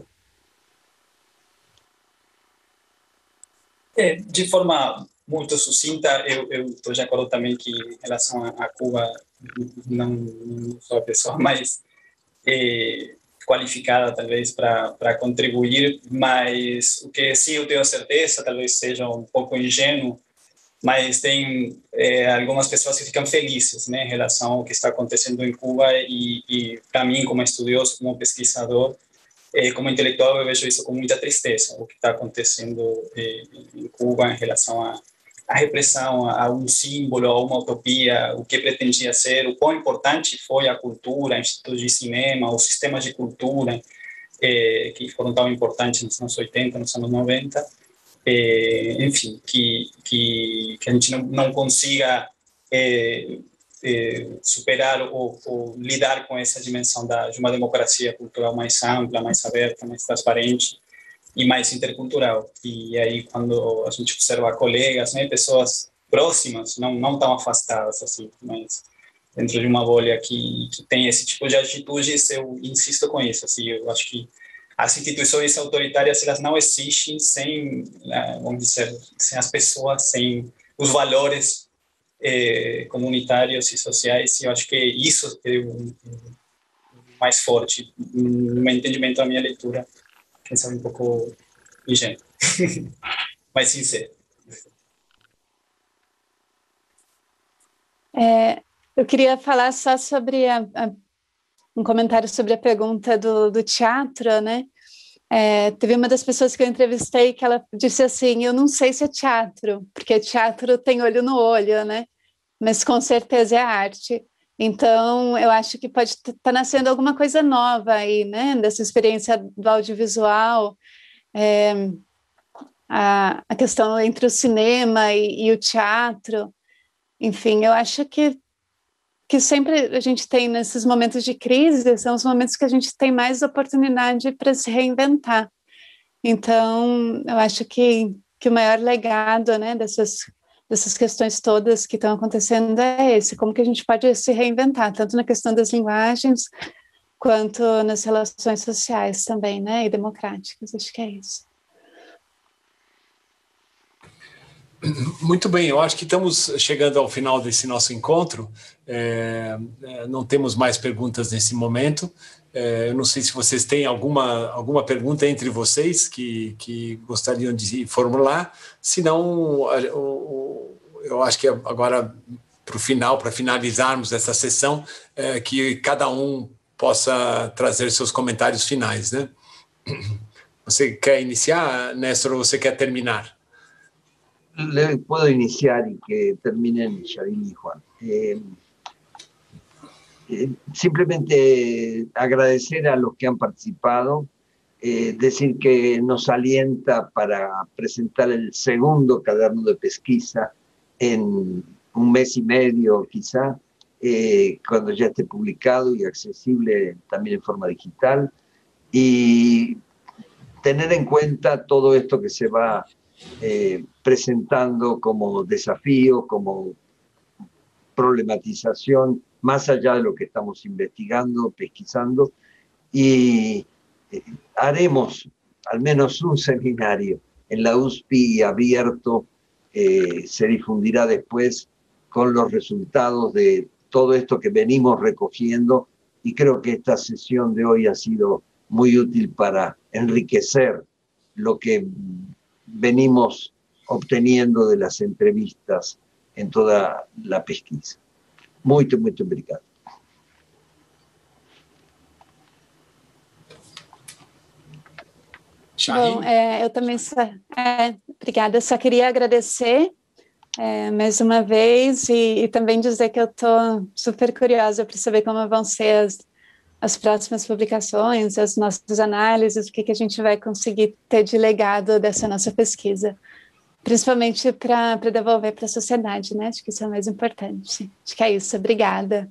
D: É, de forma muito sucinta, eu estou de acordo também que, em relação a, a Cuba, não, não sou a pessoa mais é, qualificada, talvez, para contribuir, mas o que sim eu tenho certeza, talvez seja um pouco ingênuo, mas tem é, algumas pessoas que ficam felizes, né, em relação ao que está acontecendo em Cuba, e, e para mim, como estudioso, como pesquisador, é, como intelectual, eu vejo isso com muita tristeza, o que está acontecendo é, em Cuba em relação a a repressão a um símbolo, a uma utopia, o que pretendia ser, o quão importante foi a cultura, institutos de cinema, os sistemas de cultura, eh, que foram tão importantes nos anos oitenta, nos anos noventa, é, enfim, que, que, que a gente não, não consiga é, é, superar ou, ou lidar com essa dimensão da, de uma democracia cultural mais ampla, mais aberta, mais transparente e mais intercultural. E aí, quando a gente observa colegas, né, pessoas próximas, não, não tão afastadas, assim, mas dentro de uma bolha que, que tem esse tipo de atitudes, eu insisto com isso. Assim, eu acho que as instituições autoritárias, elas não existem sem, vamos dizer, sem as pessoas, sem os valores eh, comunitários e sociais. E eu acho que isso é o mais forte, no meu entendimento, da minha leitura. Quem sabe um pouco ingênuo, mas sincero.
E: É, eu queria falar só sobre a, a, um comentário sobre a pergunta do, do teatro, né? É, teve uma das pessoas que eu entrevistei que ela disse assim, eu não sei se é teatro, porque teatro tem olho no olho, né? Mas com certeza é arte. Então, eu acho que pode estar tá nascendo alguma coisa nova aí, né? Dessa experiência do audiovisual, é, a, a questão entre o cinema e, e o teatro. Enfim, eu acho que, que sempre a gente tem, nesses momentos de crise, são os momentos que a gente tem mais oportunidade para se reinventar. Então, eu acho que, que o maior legado, né, dessas, dessas questões todas que estão acontecendo é esse, como que a gente pode se reinventar, tanto na questão das linguagens, quanto nas relações sociais também, né, e democráticas. Acho que é isso.
A: Muito bem, eu acho que estamos chegando ao final desse nosso encontro. É, não temos mais perguntas nesse momento. É, eu não sei se vocês têm alguma, alguma pergunta entre vocês que, que gostariam de formular. Se não, eu acho que agora, para o final, para finalizarmos essa sessão, é, que cada um possa trazer seus comentários finais, né? Você quer iniciar, Néstor, ou você quer terminar?
C: Le puedo iniciar y que terminen Yaril y Juan. Eh, eh, simplemente agradecer a los que han participado, eh, decir que nos alienta para presentar el segundo caderno de pesquisa en un mes y medio quizá, eh, cuando ya esté publicado y accesible también en forma digital, y tener en cuenta todo esto que se va Eh, presentando como desafío, como problematización, más allá de lo que estamos investigando, pesquisando, y eh, haremos al menos un seminario en la U S P I abierto, eh, se difundirá después con los resultados de todo esto que venimos recogiendo, y creo que esta sesión de hoy ha sido muy útil para enriquecer lo que venimos obteniendo de las entrevistas en toda la pesquisa. Muito, muito obrigado.
E: Bom, é, eu também só, é, obrigada, eu só queria agradecer é, mais uma vez e, e também dizer que eu estou super curiosa para saber como vão ser as, as próximas publicações, as nossas análises, o que, que a gente vai conseguir ter de legado dessa nossa pesquisa, principalmente para devolver para a sociedade, né? Acho que isso é o mais importante. Acho que é isso, obrigada.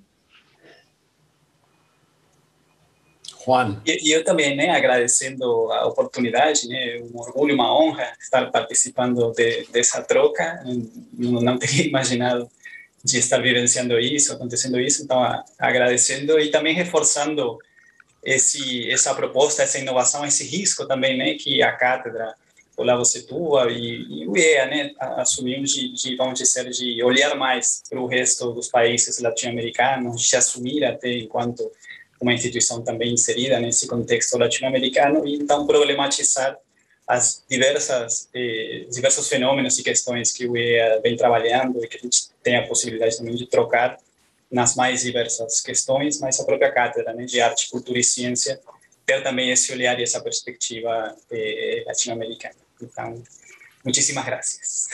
A: Juan.
D: E eu também, né, agradecendo a oportunidade, né, um orgulho, uma honra estar participando de, dessa troca, não, não teria imaginado de estar vivenciando isso, acontecendo isso, então agradecendo e também reforçando esse, essa proposta, essa inovação, esse risco também, né, que a cátedra Olavo Setúbal e, e o I E A, né, assumiu de, de, vamos dizer, de olhar mais para o resto dos países latino-americanos, de se assumir até enquanto uma instituição também inserida nesse contexto latino-americano e então problematizar as diversas eh, diversos fenômenos e questões que o I E A vem trabalhando e que a gente tem a possibilidade também de trocar nas mais diversas questões, mas a própria cátedra, né, de arte, cultura e ciência ter também esse olhar e essa perspectiva eh, latino-americana. Então, muitíssimas graças.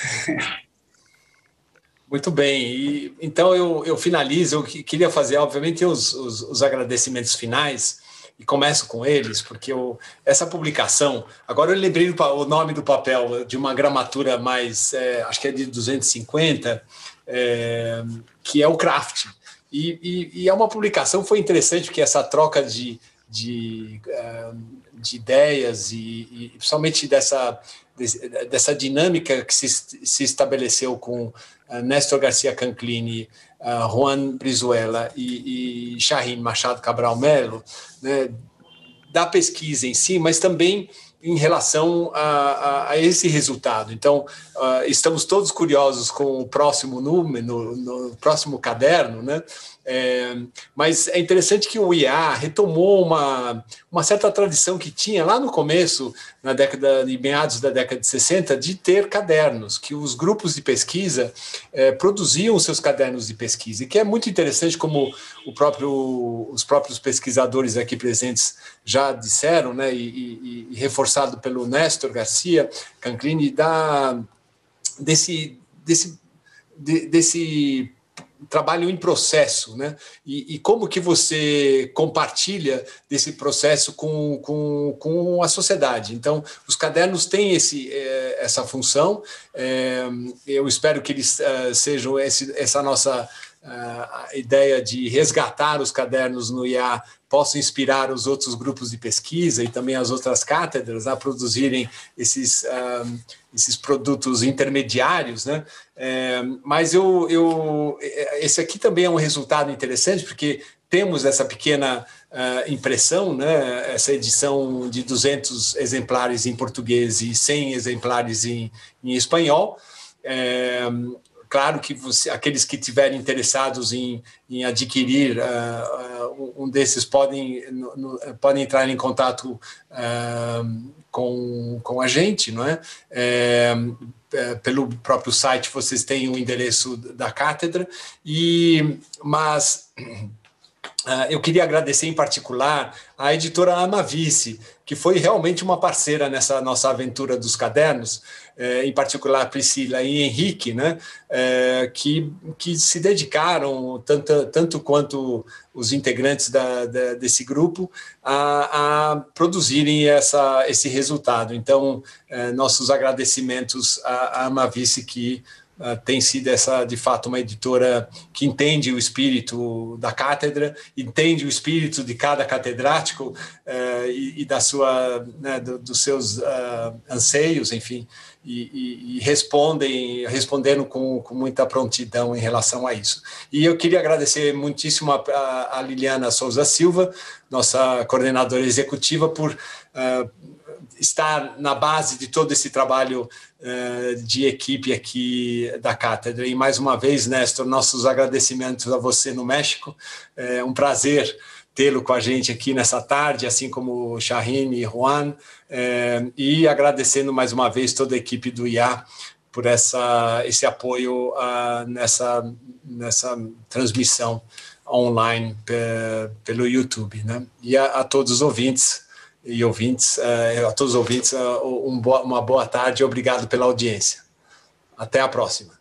A: Muito bem, e, então eu, eu finalizo, eu queria fazer, obviamente, os, os, os agradecimentos finais, e começo com eles, porque eu, essa publicação, agora eu lembrei o nome do papel, de uma gramatura mais, é, acho que é de duzentos e cinquenta, é, que é o Craft. E, e, e é uma publicação, foi interessante, porque essa troca de, de, de ideias e, e principalmente dessa, dessa dinâmica que se, se estabeleceu com Néstor Garcia Canclini, Juan Brizuela e, e Shahin Machado Cabral Melo, né, da pesquisa em si, mas também em relação a, a, a esse resultado. Então, uh, estamos todos curiosos com o próximo número, no, no próximo caderno, né? É, mas é interessante que o I A retomou uma, uma certa tradição que tinha lá no começo, na década de meados da década de sessenta, de ter cadernos, que os grupos de pesquisa é, produziam seus cadernos de pesquisa, e que é muito interessante, como o próprio, os próprios pesquisadores aqui presentes já disseram, né, e, e, e reforçado pelo Néstor Garcia Canclini, da, desse, desse, de, desse trabalho em processo, né? E, e como que você compartilha desse processo com, com, com a sociedade. Então, os cadernos têm esse, essa função. Eu espero que eles sejam esse, essa nossa ideia de resgatar os cadernos no I A possa inspirar os outros grupos de pesquisa e também as outras cátedras a produzirem esses, um, esses produtos intermediários, né? É, mas eu, eu, esse aqui também é um resultado interessante, porque temos essa pequena uh, impressão, né? Essa edição de duzentos exemplares em português e cem exemplares em, em espanhol. É, Claro que você, aqueles que estiverem interessados em, em adquirir uh, uh, um desses podem, no, no, podem entrar em contato uh, com, com a gente, não é? É, é? Pelo próprio site vocês têm o endereço da cátedra, e, mas uh, eu queria agradecer em particular a editora Amavice, que foi realmente uma parceira nessa nossa aventura dos cadernos, eh, em particular Priscila e Henrique, né, eh, que, que se dedicaram, tanto, tanto quanto os integrantes da, da, desse grupo, a, a produzirem essa, esse resultado. Então, eh, nossos agradecimentos à, à Amavice, que Uh, tem sido essa, de fato, uma editora que entende o espírito da cátedra, entende o espírito de cada catedrático uh, e, e da sua, né, do, dos seus uh, anseios, enfim, e, e, e respondem, responderam com, com muita prontidão em relação a isso. E eu queria agradecer muitíssimo a, a, a Liliana Souza Silva, nossa coordenadora executiva, por uh, estar na base de todo esse trabalho uh, de equipe aqui da cátedra. E mais uma vez, Néstor, nossos agradecimentos a você no México. É um prazer tê-lo com a gente aqui nessa tarde, assim como o Shahin e Juan, é, e agradecendo mais uma vez toda a equipe do I A por essa, esse apoio uh, nessa, nessa transmissão online pe, pelo YouTube, né? E a, a todos os ouvintes e ouvintes, uh, a todos os ouvintes, uh, um bo- uma boa tarde e obrigado pela audiência. Até a próxima.